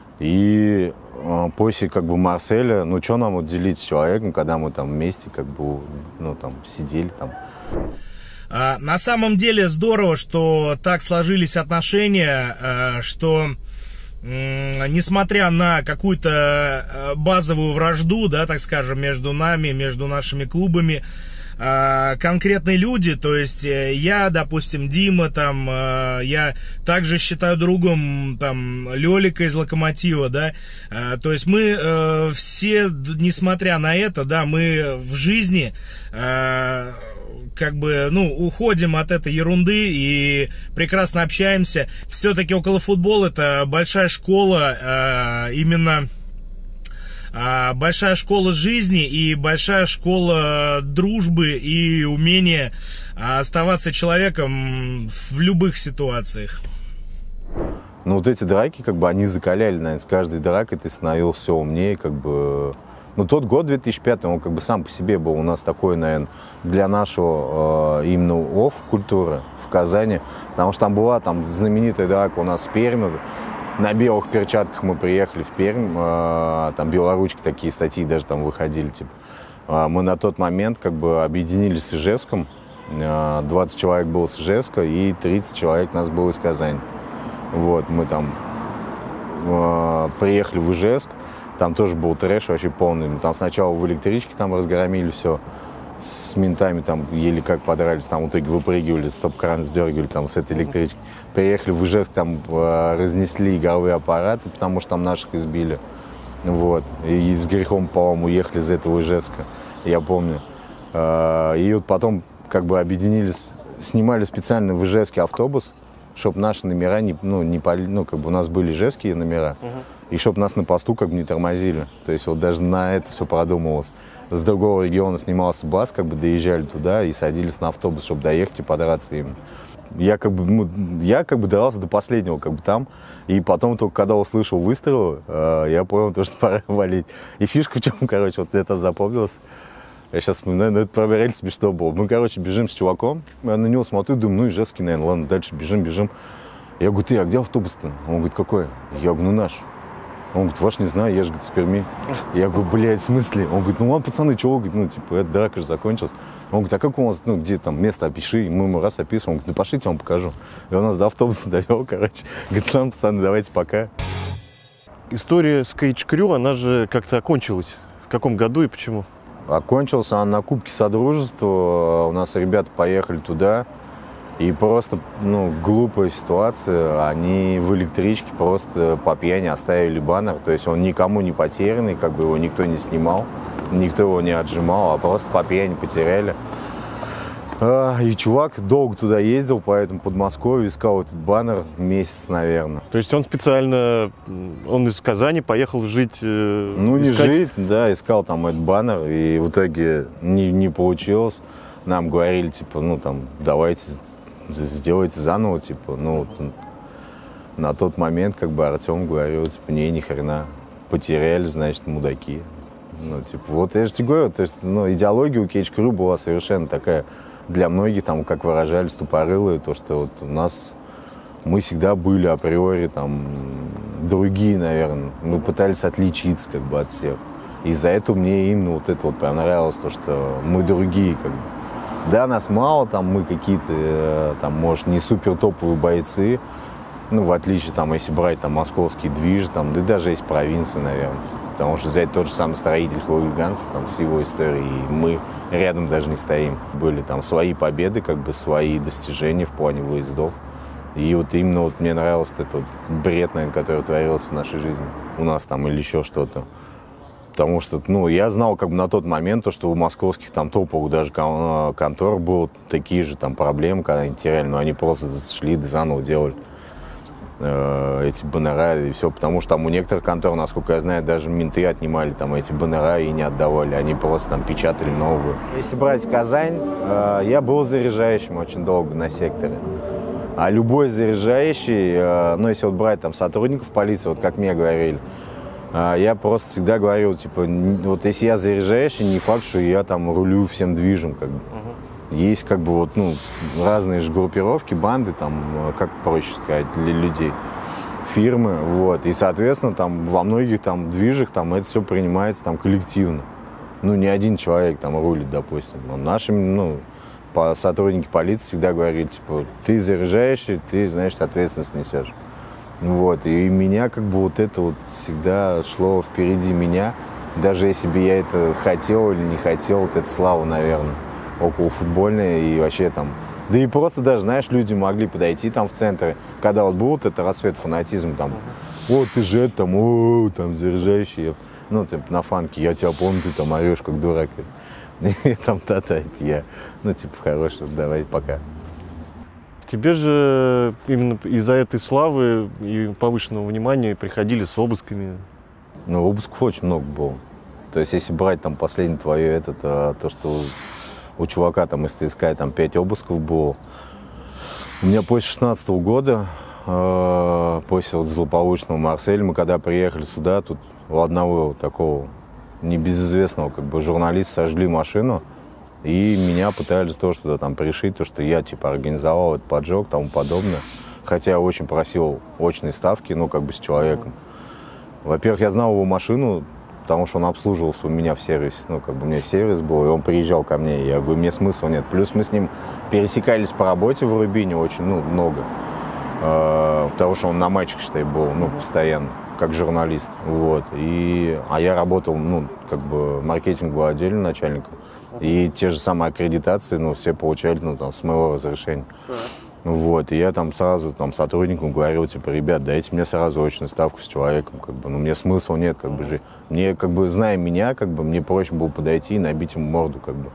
И э, после как бы Марселя, ну что нам вот делить с человеком, когда мы там вместе как бы, ну там сидели там. А, на самом деле здорово, что так сложились отношения, а, что м, несмотря на какую-то базовую вражду, да, так скажем, между нами, между нашими клубами, конкретные люди, то есть я, допустим, Дима, там, я также считаю другом, там, Лёлика из Локомотива, да, то есть мы все, несмотря на это, да, мы в жизни как бы, ну, уходим от этой ерунды и прекрасно общаемся. Все-таки околофутбол — это большая школа именно... большая школа жизни и большая школа дружбы и умения оставаться человеком в любых ситуациях. Ну вот эти драки, как бы, они закаляли, наверное, с каждой дракой ты становился все умнее, как бы. Ну тот год, две тысячи пятый, он как бы сам по себе был у нас такой, наверное, для нашего э, именно офф-культуры в Казани, потому что там была там знаменитая драка у нас с Пермью. На белых перчатках мы приехали в Пермь, э, там белоручки такие статьи даже там выходили, типа. Э, мы на тот момент как бы объединились с Ижевском, э, двадцать человек было с Ижевска и тридцать человек нас было из Казани. Вот, мы там э, приехали в Ижевск, там тоже был трэш вообще полный, там сначала в электричке там разгромили все, с ментами там еле как подрались, там в итоге выпрыгивали, стоп-кран сдергивали там с этой электрички. Приехали в Ижевск, там э, разнесли игровые аппараты, потому что там наших избили. Вот. И с грехом пополам уехали из этого Ижевска, я помню. Э, и вот потом как бы объединились, снимали специально в Ижевске автобус, чтобы наши номера не, ну, не поли, ну, как бы у нас были ижевские номера, uh-huh. и чтобы нас на посту как бы не тормозили. То есть вот даже на это все продумывалось. С другого региона снимался бас, как бы доезжали туда и садились на автобус, чтобы доехать и подраться им. Я как бы, ну, я как бы дрался до последнего, как бы там. И потом только когда услышал выстрелы, э, я понял, то, что пора валить. И фишка в чем, короче, вот мне там запомнилось. Я сейчас вспоминаю, но это проверяли смешно было. Мы, короче, бежим с чуваком, я на него смотрю, думаю, ну, Ижевский, наверное, ладно, дальше бежим, бежим. Я говорю, ты, а где автобус-то? Он говорит, какой? Я говорю, ну, наш. Он говорит, ваш не знаю, я же, говорит, с Перми. Я говорю, блядь, в смысле? Он говорит, ну ладно, пацаны, чего? Говорит, ну, типа, эта драка же закончилась. Он говорит, а как у вас, ну, где там место опиши? И мы ему раз описываем. Он говорит, ну, пошлите, я вам покажу. И он нас до автобуса довел, короче. Говорит, ладно, пацаны, давайте пока. История с Cage Crew, она же как-то окончилась. В каком году и почему? Окончился он на Кубке Содружества. У нас ребята поехали туда. И просто, ну, глупая ситуация, они в электричке просто по пьяни оставили баннер, то есть он никому не потерянный, как бы его никто не снимал, никто его не отжимал, а просто по пьяни потеряли. И чувак долго туда ездил, поэтому Подмосковье искал этот баннер месяц, наверное. То есть он специально, он из Казани поехал жить, э, Ну, не искать... жить, да, искал там этот баннер, и в итоге не, не получилось. Нам говорили, типа, ну, там, давайте... сделайте заново, типа, ну, вот, на тот момент, как бы, Артем говорил, типа, не, ни хрена, потеряли, значит, мудаки. Ну, типа, вот я же тебе говорю, то есть, ну, идеология у Cage Crew была совершенно такая, для многих, там, как выражались, тупорылые, то, что вот у нас, мы всегда были априори, там, другие, наверное, мы пытались отличиться, как бы, от всех. Из-за этого мне именно вот это вот понравилось, то, что мы другие, как бы. Да, нас мало, там мы какие-то, там, может, не супер топовые бойцы, ну, в отличие, там, если брать, там, московский движ, там, да даже есть провинцию, наверное, потому что взять тот же самый строитель хулиганства, там, с его историей, и мы рядом даже не стоим. Были там свои победы, как бы, свои достижения в плане выездов, И вот именно вот мне нравился этот вот бред, наверное, который творился в нашей жизни. У нас там или еще что-то. Потому что, ну, я знал как бы на тот момент, то, что у московских там топовых даже контор было такие же там проблемы, когда они теряли, но они просто шли, заново делали э, эти баннера и все. Потому что там у некоторых контор, насколько я знаю, даже менты отнимали там эти баннера и не отдавали. Они просто там печатали новые. Если брать Казань, э, я был заряжающим очень долго на секторе. А любой заряжающий, э, ну, если вот брать там сотрудников полиции, вот как мне говорили, я просто всегда говорил, типа, вот если я заряжающий, не факт, что я там рулю всем движем, как бы. Uh-huh. Есть, как бы, вот, ну, разные же группировки, банды, там, как проще сказать, для людей, фирмы, вот. И, соответственно, там, во многих там движах, там, это все принимается, там, коллективно. Ну, не один человек там рулит, допустим. Но наши, ну, по, сотрудники полиции всегда говорили, типа, ты заряжающий, ты, значит, ответственность несешь. Вот, и меня как бы вот это вот всегда шло впереди меня, даже если бы я это хотел или не хотел, вот это слава, наверное, околофутбольная и вообще там, да и просто даже, знаешь, люди могли подойти там в центре, когда вот был вот это рассвет фанатизма, там, о, ты же это, там, о, там, заряжающий, ну, типа, на фанке, я тебя помню, ты там орешь, как дурак, и там, та-та, я, ну, типа, хорошо, давай, пока. Тебе же именно из-за этой славы и повышенного внимания приходили с обысками. Ну, обысков очень много было. То есть, если брать там последнее твое, это, то, то что у чувака там из ТСК там пять обысков было. У меня после шестнадцатого года, э, после вот злополучного Марселя, мы когда приехали сюда, тут у одного такого небезызвестного как бы журналиста сожгли машину. И меня пытались тоже туда там пришить, то, что я типа организовал этот поджог и тому подобное. Хотя я очень просил очной ставки, ну, как бы с человеком. Во-первых, я знал его машину, потому что он обслуживался у меня в сервисе. Ну, как бы у меня сервис был, и он приезжал ко мне. И я говорю, мне смысла нет. Плюс мы с ним пересекались по работе в Рубине очень, ну, много. Э-э- потому что он на матчах, считай, был, ну, постоянно, как журналист. Вот. И... А я работал, ну, как бы маркетинг был отдельным начальником. И те же самые аккредитации, ну, все получали, ну, там, с моего разрешения. Вот, и я там сразу, там, сотрудникам говорил, типа, ребят, дайте мне сразу очную ставку с человеком, как бы, ну, мне смысла нет, как бы, же. Мне, как бы, зная меня, как бы, мне проще было подойти и набить ему морду, как бы.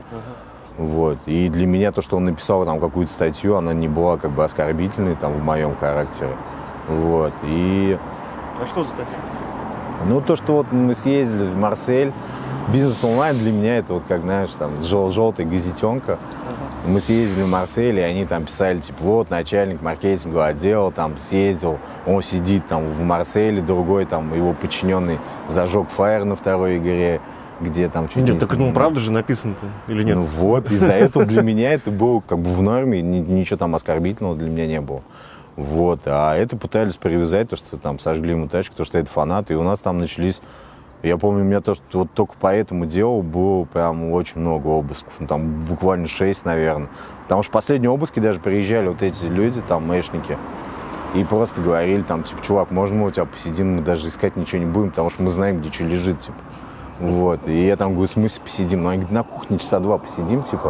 Вот, и для меня то, что он написал, там, какую-то статью, она не была, как бы, оскорбительной, там, в моем характере. Вот, и... А что за статья? Ну, то, что вот мы съездили в Марсель, бизнес онлайн для меня это вот, как, знаешь, там, жел- желтая газетенка. Uh-huh. Мы съездили в Марсель, и они там писали, типа, вот, начальник маркетингового отдела там съездил, он сидит там в Марселе, другой там, его подчиненный зажег фаер на второй игре, где там чуть-чуть... Нет, так, ну, правда же написано-то, или нет? Ну, вот, из-за этого для меня это было, как бы, в норме, ничего там оскорбительного для меня не было. Вот, а это пытались привязать, то, что там сожгли ему тачку, то, что это фанаты, и у нас там начались... Я помню, у меня то, что вот только по этому делу было прям очень много обысков. Ну, там буквально шесть, наверное. Потому что последние обыски даже приезжали вот эти люди, там, мэшники, и просто говорили, там, типа, чувак, можно мы у тебя посидим, мы даже искать ничего не будем, потому что мы знаем, где что лежит, типа. Вот, и я там говорю, в смысле посидим? Ну, они говорят, на кухне часа два посидим, типа,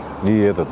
и этот,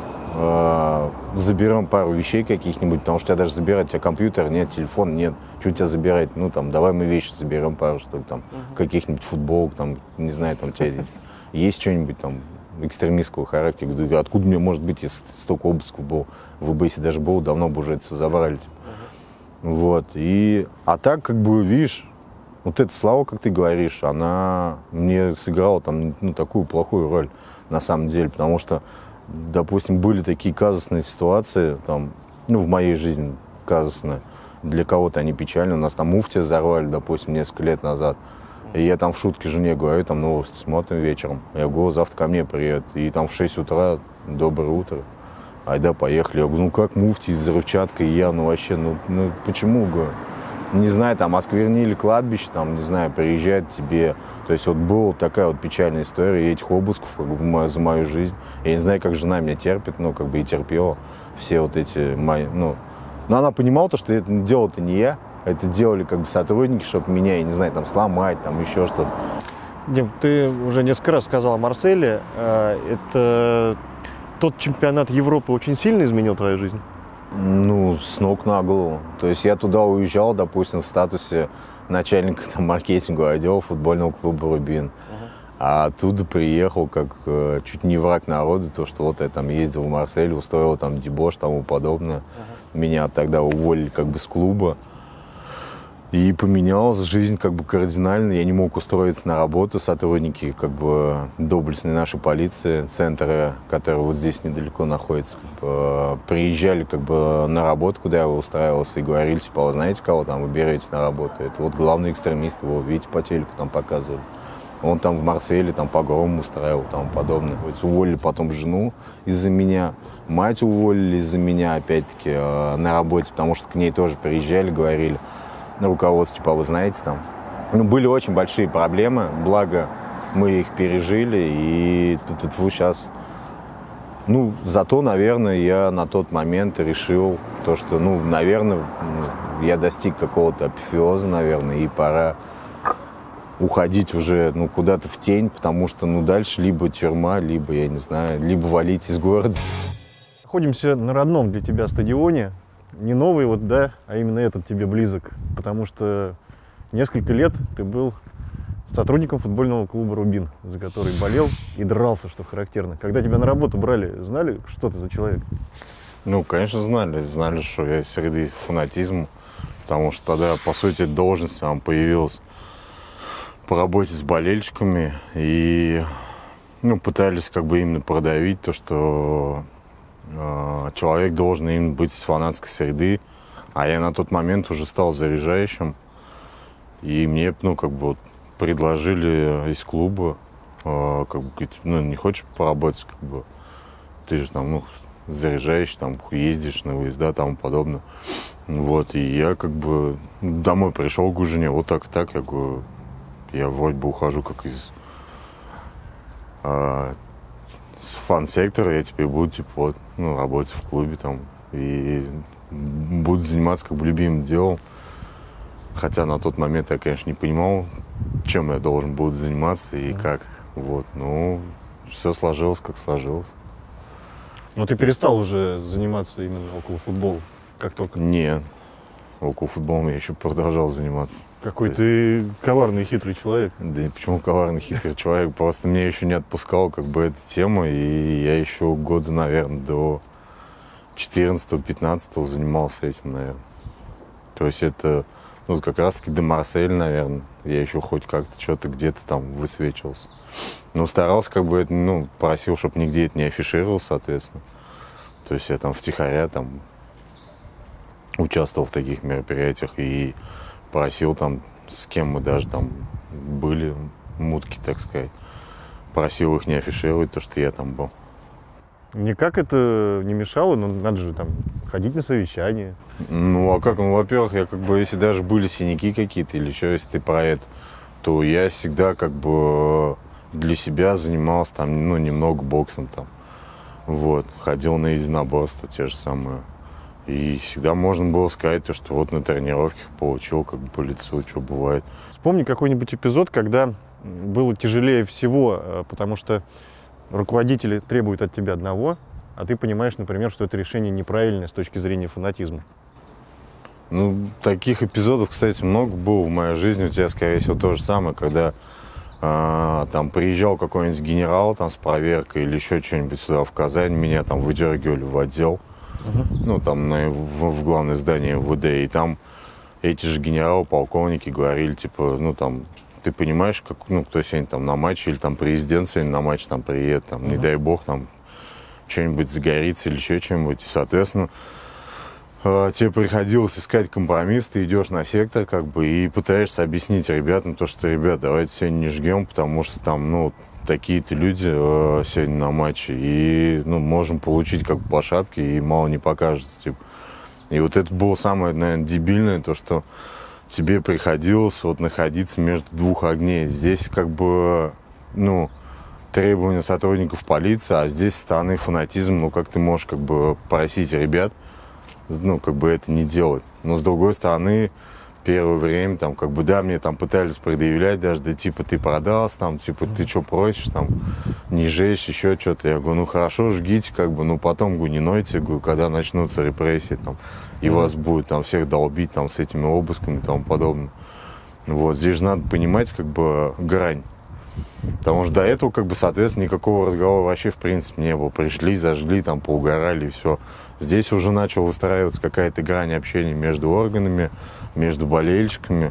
э, заберем пару вещей каких-нибудь, потому что тебя даже забирать, у тебя компьютер нет, телефон нет. Что тебя забирать? Ну, там, давай мы вещи заберем пару, что ли, там, uh-huh. каких-нибудь футболок, там, не знаю, там, тебя есть что-нибудь, там, экстремистского характера? Говорю, откуда мне может быть, если столько обысков было? Вы бы, если даже было, давно бы уже это все забрали. Uh-huh. Вот, и, а так, как бы, видишь, вот эта слава, как ты говоришь, она мне сыграла там, ну, такую плохую роль, на самом деле, потому что, допустим, были такие казусные ситуации, там, ну, в моей жизни казусные. Для кого-то они печальны. У нас там муфти взорвали, допустим, несколько лет назад. И я там в шутке жене говорю, там новости смотрим вечером. Я говорю, завтра ко мне приедет. И там в шесть утра, доброе утро. Айда, поехали. Я говорю, ну как муфти, взрывчатка, и я, ну вообще, ну, ну почему, говорю? Не знаю, там осквернили кладбище, там, не знаю, приезжают тебе. То есть вот была такая вот печальная история, и этих обысков как бы, за мою жизнь. Я не знаю, как жена меня терпит, ну, как бы и терпела все вот эти мои, ну, но она понимала то, что это делал-то не я, это делали как бы сотрудники, чтобы меня, я не знаю, там сломать, там еще что-то. Дим, ты уже несколько раз сказал о Марселе. Это тот чемпионат Европы очень сильно изменил твою жизнь? Ну, с ног на голову. То есть я туда уезжал, допустим, в статусе начальника там, маркетинга отдела футбольного клуба «Рубин». Uh-huh. А оттуда приехал как э, чуть не враг народа, то, что вот я там ездил в Марсель, устроил там дебош, тому подобное. Uh-huh. Меня тогда уволили как бы с клуба. И поменялась жизнь как бы кардинально. Я не мог устроиться на работу. Сотрудники как бы доблестной нашей полиции, центра, который вот здесь недалеко находится, как бы, приезжали как бы на работу, куда я устраивался, и говорили, типа, вы знаете, кого там вы берете на работу? Это вот главный экстремист, его, видите, по телеку там показывали. Он там в Марселе там погром устраивал, там подобное. Вот, уволили потом жену из-за меня, мать уволили из-за меня, опять-таки, э, на работе, потому что к ней тоже приезжали, говорили, на руководстве, типа, вы знаете, там. Ну, были очень большие проблемы, благо мы их пережили, и тут, тут вы сейчас... Ну, зато, наверное, я на тот момент решил то, что, ну, наверное, я достиг какого-то апофеоза, наверное, и пора уходить уже, ну, куда-то в тень, потому что, ну, дальше либо тюрьма, либо, я не знаю, либо валить из города. Находимся на родном для тебя стадионе. Не новый, вот, да, а именно этот тебе близок, потому что несколько лет ты был сотрудником футбольного клуба «Рубин», за который болел и дрался, что характерно. Когда тебя на работу брали, знали, что ты за человек? Ну, конечно, знали. Знали, что я из среды фанатизма, потому что тогда, по сути, должность там появилась по работе с болельщиками, и, ну, пытались как бы именно продавить то, что человек должен именно быть из фанатской среды, а я на тот момент уже стал заряжающим, и мне, ну, как бы вот предложили из клуба, как бы, ну, не хочешь поработать, как бы, ты же там, ну, заряжающий, там, ездишь на выезда, тому подобное, вот, и я, как бы, домой пришел к жене, вот так и так, я говорю, я вроде бы ухожу как из с фан-сектора, я теперь буду, типа, вот, ну, работать в клубе там и буду заниматься как бы любимым делом. Хотя на тот момент я, конечно, не понимал, чем я должен буду заниматься и как. Вот, ну, все сложилось, как сложилось. Но ты перестал уже заниматься именно около футбола, как только? Нет, около футбола я еще продолжал заниматься. Какой ты коварный и хитрый человек. Да почему коварный, хитрый человек? Просто меня еще не отпускала как бы эта тема, и я еще года, наверное, до четырнадцатого-пятнадцатого занимался этим, наверное. То есть это, ну, как раз-таки до Марселя, наверное, я еще хоть как-то что-то где-то там высвечивался. Но старался как бы, это, ну, просил, чтобы нигде это не афишировал, соответственно. То есть я там втихаря там участвовал в таких мероприятиях и просил там, с кем мы даже там были, мутки, так сказать, просил их не афишировать то, что я там был. Никак это не мешало, но надо же там ходить на совещания. Ну, а как? Ну, во-первых, я как бы, если даже были синяки какие-то или что, если ты про это, то я всегда как бы для себя занимался там, ну, немного боксом там. Вот, ходил на единоборства те же самые. И всегда можно было сказать, то, что вот на тренировках получил как бы по лицу, что бывает. Вспомни какой-нибудь эпизод, когда было тяжелее всего, потому что руководители требуют от тебя одного, а ты понимаешь, например, что это решение неправильное с точки зрения фанатизма. Ну, таких эпизодов, кстати, много было в моей жизни. У тебя, скорее всего, то же самое, когда э, там приезжал какой-нибудь генерал там с проверкой или еще что-нибудь сюда в Казань, меня там выдергивали в отдел. Uh-huh. Ну, там на, в, в главное здание эм вэ дэ, и там эти же генералы, полковники говорили, типа, ну, там, ты понимаешь, как, ну, кто сегодня там на матче, или там президент сегодня на матч там приедет, там, uh-huh. не дай бог, там, что-нибудь загорится или еще что-нибудь, и, соответственно, э, тебе приходилось искать компромисс, ты идешь на сектор, как бы, и пытаешься объяснить ребятам то, что, ребят, давайте сегодня не жгем, потому что там, ну, такие-то люди э, сегодня на матче, и, ну, можем получить как бы по шапке, и мало не покажется, типа. И вот это было самое, наверное, дебильное, то, что тебе приходилось вот находиться между двух огней. Здесь как бы, ну, требования сотрудников полиции, а здесь со стороны фанатизм, ну, как ты можешь как бы просить ребят, ну, как бы это не делать. Но с другой стороны, первое время, там, как бы, да, мне там пытались предъявлять даже, да, типа, ты продался, там, типа, ты что просишь, там, не жечь, еще что-то. Я говорю, ну, хорошо, жгите, как бы, ну, потом, говорю, не нойте, говорю, когда начнутся репрессии, там, и mm-hmm. вас будет, там, всех долбить, там, с этими обысками и тому подобное. Вот, здесь же надо понимать, как бы, грань. Потому что до этого, как бы, соответственно, никакого разговора вообще, в принципе, не было. Пришли, зажгли, там, поугорали, и все. Здесь уже начала выстраиваться какая-то грань общения между органами, между болельщиками.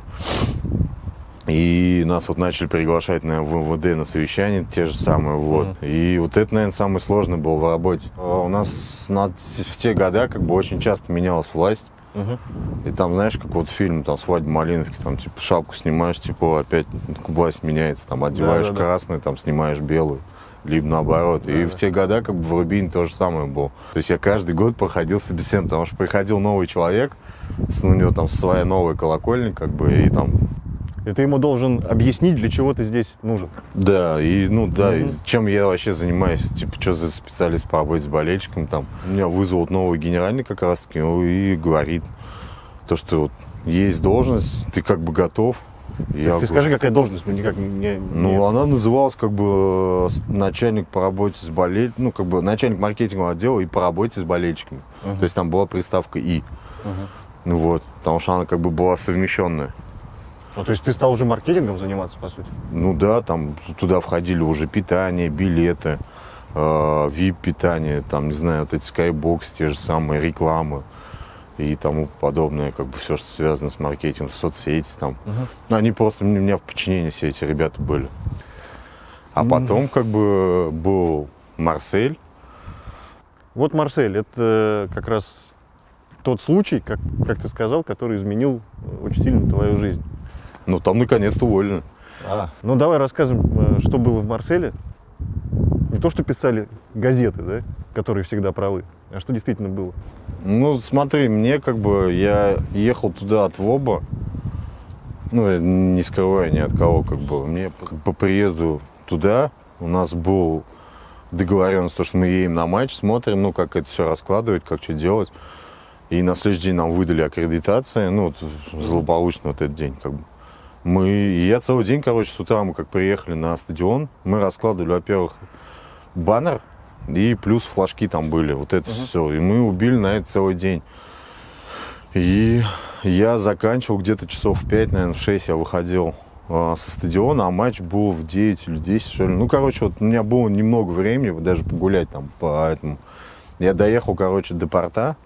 И нас вот начали приглашать на в эм вэ дэ на совещание, те же самые, вот. Mm-hmm. И вот это, наверное, самое сложное было в работе. У нас на, в те года, как бы, очень часто менялась власть. Uh-huh. И там, знаешь, как вот фильм, там, «Свадьба Малиновки», там, типа, шапку снимаешь, типа, опять власть меняется, там, одеваешь да, да, красную, да. там, снимаешь белую, либо наоборот. Да, и да. в те года, как бы, в Рубине то же самое было. То есть я каждый год проходил собеседование, потому что приходил новый человек, у него там своя новая колокольня, как бы, и там... И ты ему должен объяснить, для чего ты здесь нужен. Да, и, ну, да, mm-hmm. и чем я вообще занимаюсь, типа, что за специалист по работе с болельщиком, там. Меня вызвал новый генеральный, как раз-таки, и говорит, то, что вот есть должность, ты как бы готов. Ты, я ты скажи, какая должность? Мы никак не, не... Ну, она называлась, как бы, начальник по работе с болельщиками, ну, как бы, начальник маркетингового отдела и по работе с болельщиками. Uh-huh. То есть там была приставка «и». Uh-huh. Вот, потому что она, как бы, была совмещенная. Ну, то есть ты стал уже маркетингом заниматься, по сути? Ну да, там туда входили уже питание, билеты, э, ви ай пи-питание, там, не знаю, вот эти скайбоксы, те же самые, рекламы и тому подобное, как бы все, что связано с маркетингом, соцсети там. Uh-huh. Они просто, у меня в подчинении все эти ребята были. А uh-huh. потом, как бы, был Марсель. Вот Марсель, это как раз тот случай, как, как ты сказал, который изменил очень сильно твою жизнь. Ну, там наконец-то уволили. А, ну, давай расскажем, что было в Марселе. Не то, что писали газеты, да, которые всегда правы, а что действительно было. Ну, смотри, мне, как бы, я ехал туда от ВОБа, ну, не скрывая ни от кого, как бы, мне по приезду туда у нас был договоренность, что мы едем на матч, смотрим, ну, как это все раскладывать, как что делать. И на следующий день нам выдали аккредитации, ну, вот, злополучно вот этот день, как бы. Мы, и я целый день, короче, с утра мы как приехали на стадион, мы раскладывали, во-первых, баннер, и плюс флажки там были, вот это uh-huh. все. И мы убили на это целый день. И я заканчивал где-то часов в пять, наверное, в шесть я выходил а, со стадиона, а матч был в девять или десять, что ли. Ну, короче, вот у меня было немного времени, даже погулять там по этому. Я доехал, короче, до порта.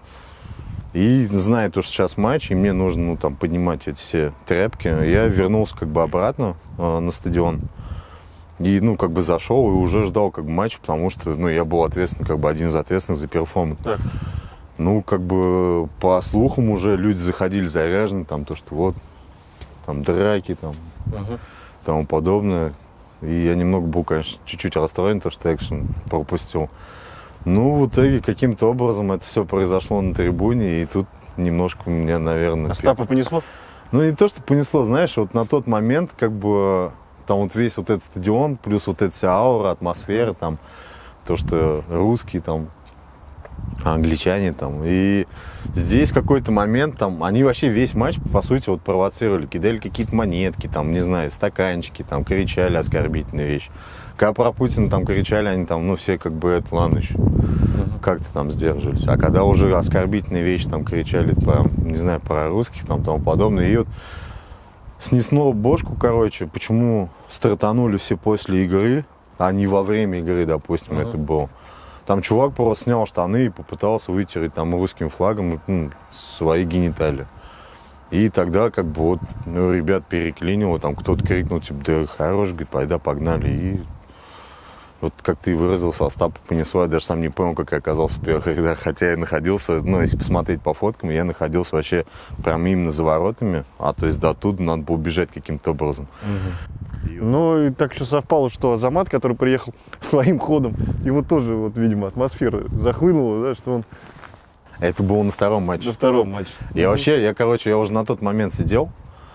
И зная то, что сейчас матч, и мне нужно, ну, там, поднимать эти все тряпки, я вернулся, как бы, обратно э, на стадион. И, ну, как бы, зашел и уже ждал, как бы, матч, потому что, ну, я был ответственный, как бы, один из ответственных за перформанс. Так. Ну, как бы, по слухам уже люди заходили заряжены, там, то, что вот, там, драки, там, uh-huh. тому подобное. И я немного был, конечно, чуть-чуть расстроен, то, что экшен пропустил. Ну, в итоге, каким-то образом это все произошло на трибуне, и тут немножко меня, наверное... Остапа понесло? Ну, не то, что понесло, знаешь, вот на тот момент, как бы, там вот весь вот этот стадион, плюс вот эта вся аура, атмосфера, там, то, что русские, там, англичане, там, и здесь какой-то момент, там, они вообще весь матч, по сути, вот провоцировали, кидали какие-то монетки, там, не знаю, стаканчики, там, кричали оскорбительные вещи. Когда про Путина там кричали, они там, ну, все как бы, это, ладно еще, uh-huh. как-то там сдерживались. А когда уже оскорбительные вещи там кричали, про, не знаю, про русских, там, тому подобное, и вот снесло бошку, короче, почему стартанули все после игры, а не во время игры, допустим, uh-huh. это было. Там чувак просто снял штаны и попытался вытереть там русским флагом, ну, свои гениталии. И тогда, как бы, вот, ну, ребят переклинило, там кто-то крикнул, типа, да хорош, говорит, пойда, погнали. И вот, как ты выразился, Остапа понесло, я даже сам не понял, как я оказался в первых рядах. Хотя я находился, ну, если посмотреть по фоткам, я находился вообще прям именно за воротами, а то есть до оттуда надо было бежать каким-то образом. Угу. И ну, и так еще совпало, что Азамат, который приехал своим ходом, его тоже, вот, видимо, атмосфера захлынула, да, что он... Это было на втором матче. На втором матче. Я вообще, я, короче, я уже на тот момент сидел,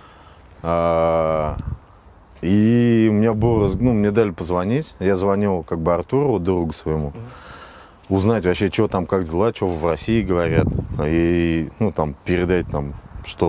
а, и у меня был, ну, мне дали позвонить, я звонил, как бы, Артуру, другу своему, uh-huh. узнать вообще, что там, как дела, что в России говорят, и, ну, там, передать, там, что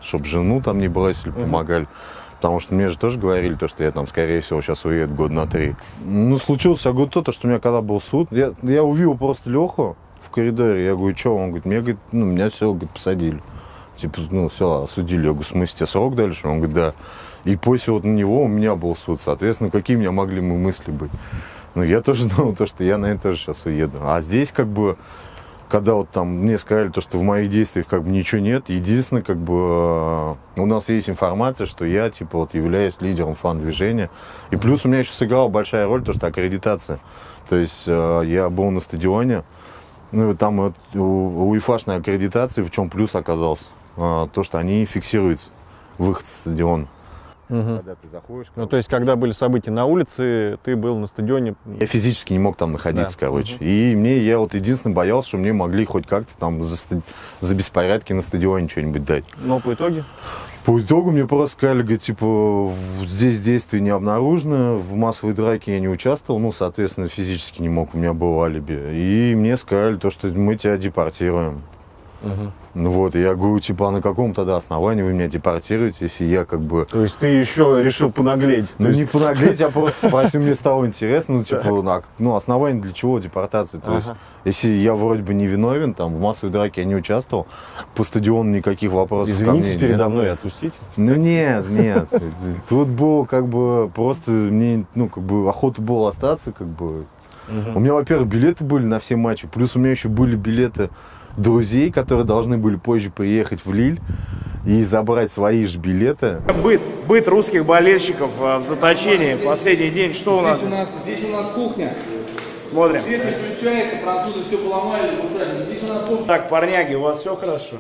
чтобы жену там не бросили, помогали. Потому что мне же тоже говорили, то, что я там, скорее всего, сейчас уеду год на три. Ну, случился, я говорю, то, что у меня когда был суд, я, я увидел просто Леху в коридоре, я говорю, что? Он говорит, мне, говорит, ну, меня все, говорит, посадили. Типа, ну, все, осудили. Я говорю, в смысле, тебе срок дали? Он говорит, да. И после вот на него у меня был суд, соответственно, какие у меня могли мы мысли быть? Ну, я тоже думал, то, что я, наверное, тоже сейчас уеду. А здесь, как бы, когда вот там мне сказали, то, что в моих действиях как бы ничего нет, единственное, как бы, у нас есть информация, что я, типа, вот являюсь лидером фан-движения. И плюс у меня еще сыграла большая роль, то, что аккредитация. То есть я был на стадионе, ну, и там вот, у УЕФАшной аккредитации в чем плюс оказался? То, что они фиксируются, выход с стадиона. Угу. Когда ты заходишь. Ну, то есть, когда были события на улице, ты был на стадионе? Я физически не мог там находиться, да. короче. Угу. И мне, я вот единственное боялся, что мне могли хоть как-то там за, за беспорядки на стадионе что-нибудь дать. Но по итогу? По итогу мне просто сказали, говорит, типа, здесь действий не обнаружено, в массовой драке я не участвовал, ну, соответственно, физически не мог, у меня было алиби. И мне сказали то, что мы тебя депортируем. Угу. Ну вот, я говорю, типа, а на каком тогда основании вы меня депортируете, если я как бы... То есть ты еще решил понаглеть? Ну, не понаглеть, я просто спросил, мне стало интересно, ну, типа, ну, основание для чего депортации? То есть, если я вроде бы не виновен, там, в массовой драке я не участвовал, по стадиону никаких вопросов ко мне нет. Извинитесь передо мной, отпустите? Ну, нет, нет. Тут было, как бы, просто мне, ну, как бы, охота была остаться, как бы. У меня, во-первых, билеты были на все матчи, плюс у меня еще были билеты друзей, которые должны были позже приехать в Лиль и забрать свои же билеты. Быт, быт русских болельщиков в заточении. Последний день. Что у нас? Здесь у нас, здесь у нас кухня. Смотрим. Свет не включается, французы все поломали, ушами. Здесь у нас кухня. Так, парняги, у вас все хорошо?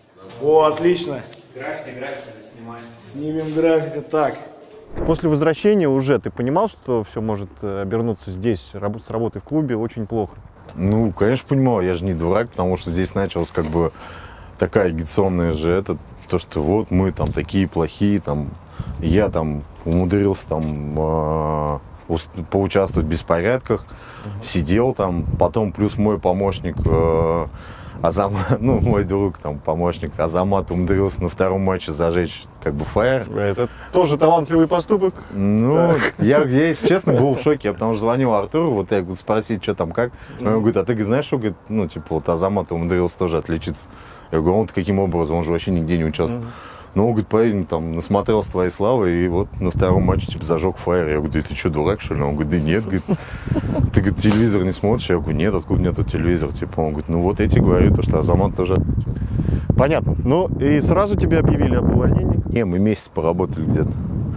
О, отлично. Граффити, граффити заснимаем. Снимем граффити. Так. После возвращения уже ты понимал, что все может обернуться здесь, с работой в клубе, очень плохо? Ну, конечно, понимал, я же не дурак, потому что здесь началась как бы такая агитационная же это, то, что вот мы там такие плохие, там, я там умудрился там э, поучаствовать в беспорядках, uh-huh. сидел там, потом плюс мой помощник э, Азамат, ну, мой друг, там, помощник Азамат умудрился на втором матче зажечь, как бы, фаер. Это тоже талантливый поступок? Ну, я, я, если честно, был в шоке, я потому что звонил Артуру, вот я говорю, спросить, что там, как. Он говорит, а ты знаешь, что, говорит, ну, типа, вот Азамат умудрился тоже отличиться. Я говорю, он каким образом, он же вообще нигде не участвовал. Ну, он говорит, поедем, там, насмотрелся твоей славы, и вот на втором матче, типа, зажег фаер. Я говорю, да ты что, дурак, что ли? Он говорит, да нет, говорит, ты, говорит, телевизор не смотришь? Я говорю, нет, откуда у меня тут телевизор? Типа, он говорит, ну, вот эти говорят, то, что Азамат тоже. Понятно. Ну, и сразу тебе объявили об увольнении? Не, мы месяц поработали где-то.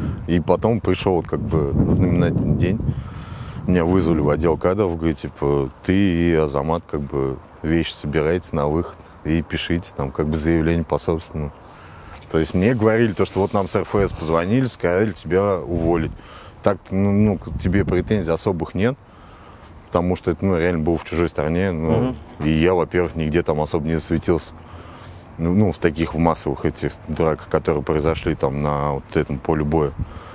И потом пришел, вот, как бы, знаменательный день. Меня вызвали в отдел кадров, говорит, типа, ты и Азамат, как бы, вещи собирайте на выход и пишите, там, как бы, заявление по собственному. То есть мне говорили, то, что вот нам с эр эф эс позвонили, сказали тебя уволить. Так, ну, ну тебе претензий особых нет, потому что это, ну, реально был в чужой стране. Ну, uh-huh. И я, во-первых, нигде там особо не засветился. Ну, ну, в таких в массовых этих драках, которые произошли там на вот этом поле боя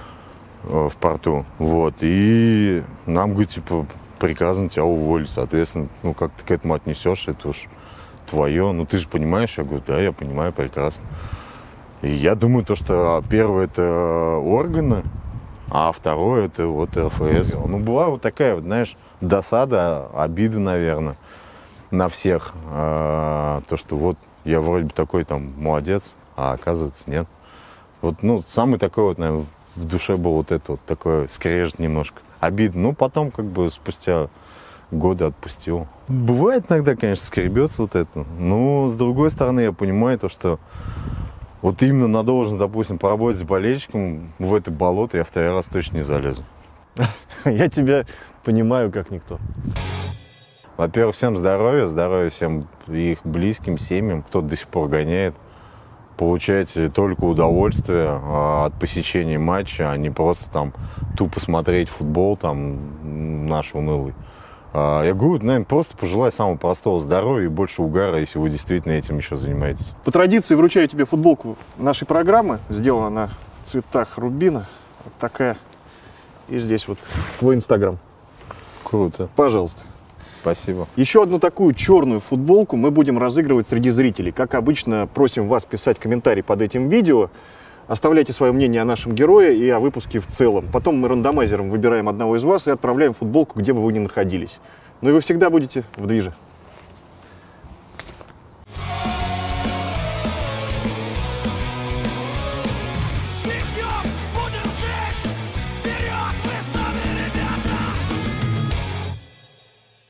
э, в порту. Вот. И нам, говорит, типа, приказано тебя уволить. Соответственно, ну, как ты к этому отнесешь, это уж твое. Ну, ты же понимаешь? Я говорю, да, я понимаю, прекрасно. И я думаю, то, что первое это органы, а второе это вот эр эф эс. Ну, была вот такая, вот, знаешь, досада, обида, наверное, на всех. А, то, что вот я вроде бы такой там молодец, а оказывается нет. Вот, ну, самый такой вот, наверное, в душе был вот это вот такое скрежет немножко. Обидно. Ну, потом как бы спустя годы отпустил. Бывает иногда, конечно, скребется вот это. Но, с другой стороны, я понимаю то, что вот именно на должность, допустим, поработать с болельщиком в это болото я второй раз точно не залезу. Я тебя понимаю как никто. Во-первых, всем здоровья, здоровья всем их близким, семьям, кто до сих пор гоняет. Получайте только удовольствие от посещения матча, а не просто там тупо смотреть футбол там наш унылый. Я говорю, наверное, просто пожелаю самого простого здоровья и больше угара, если вы действительно этим еще занимаетесь. По традиции вручаю тебе футболку нашей программы. Сделана на цветах рубина. Вот такая. И здесь вот твой инстаграм. Круто. Пожалуйста. Спасибо. Еще одну такую черную футболку мы будем разыгрывать среди зрителей. Как обычно, просим вас писать комментарий под этим видео. Оставляйте свое мнение о нашем герое и о выпуске в целом. Потом мы рандомайзером выбираем одного из вас и отправляем футболку, где бы вы ни находились. Ну и вы всегда будете в движе.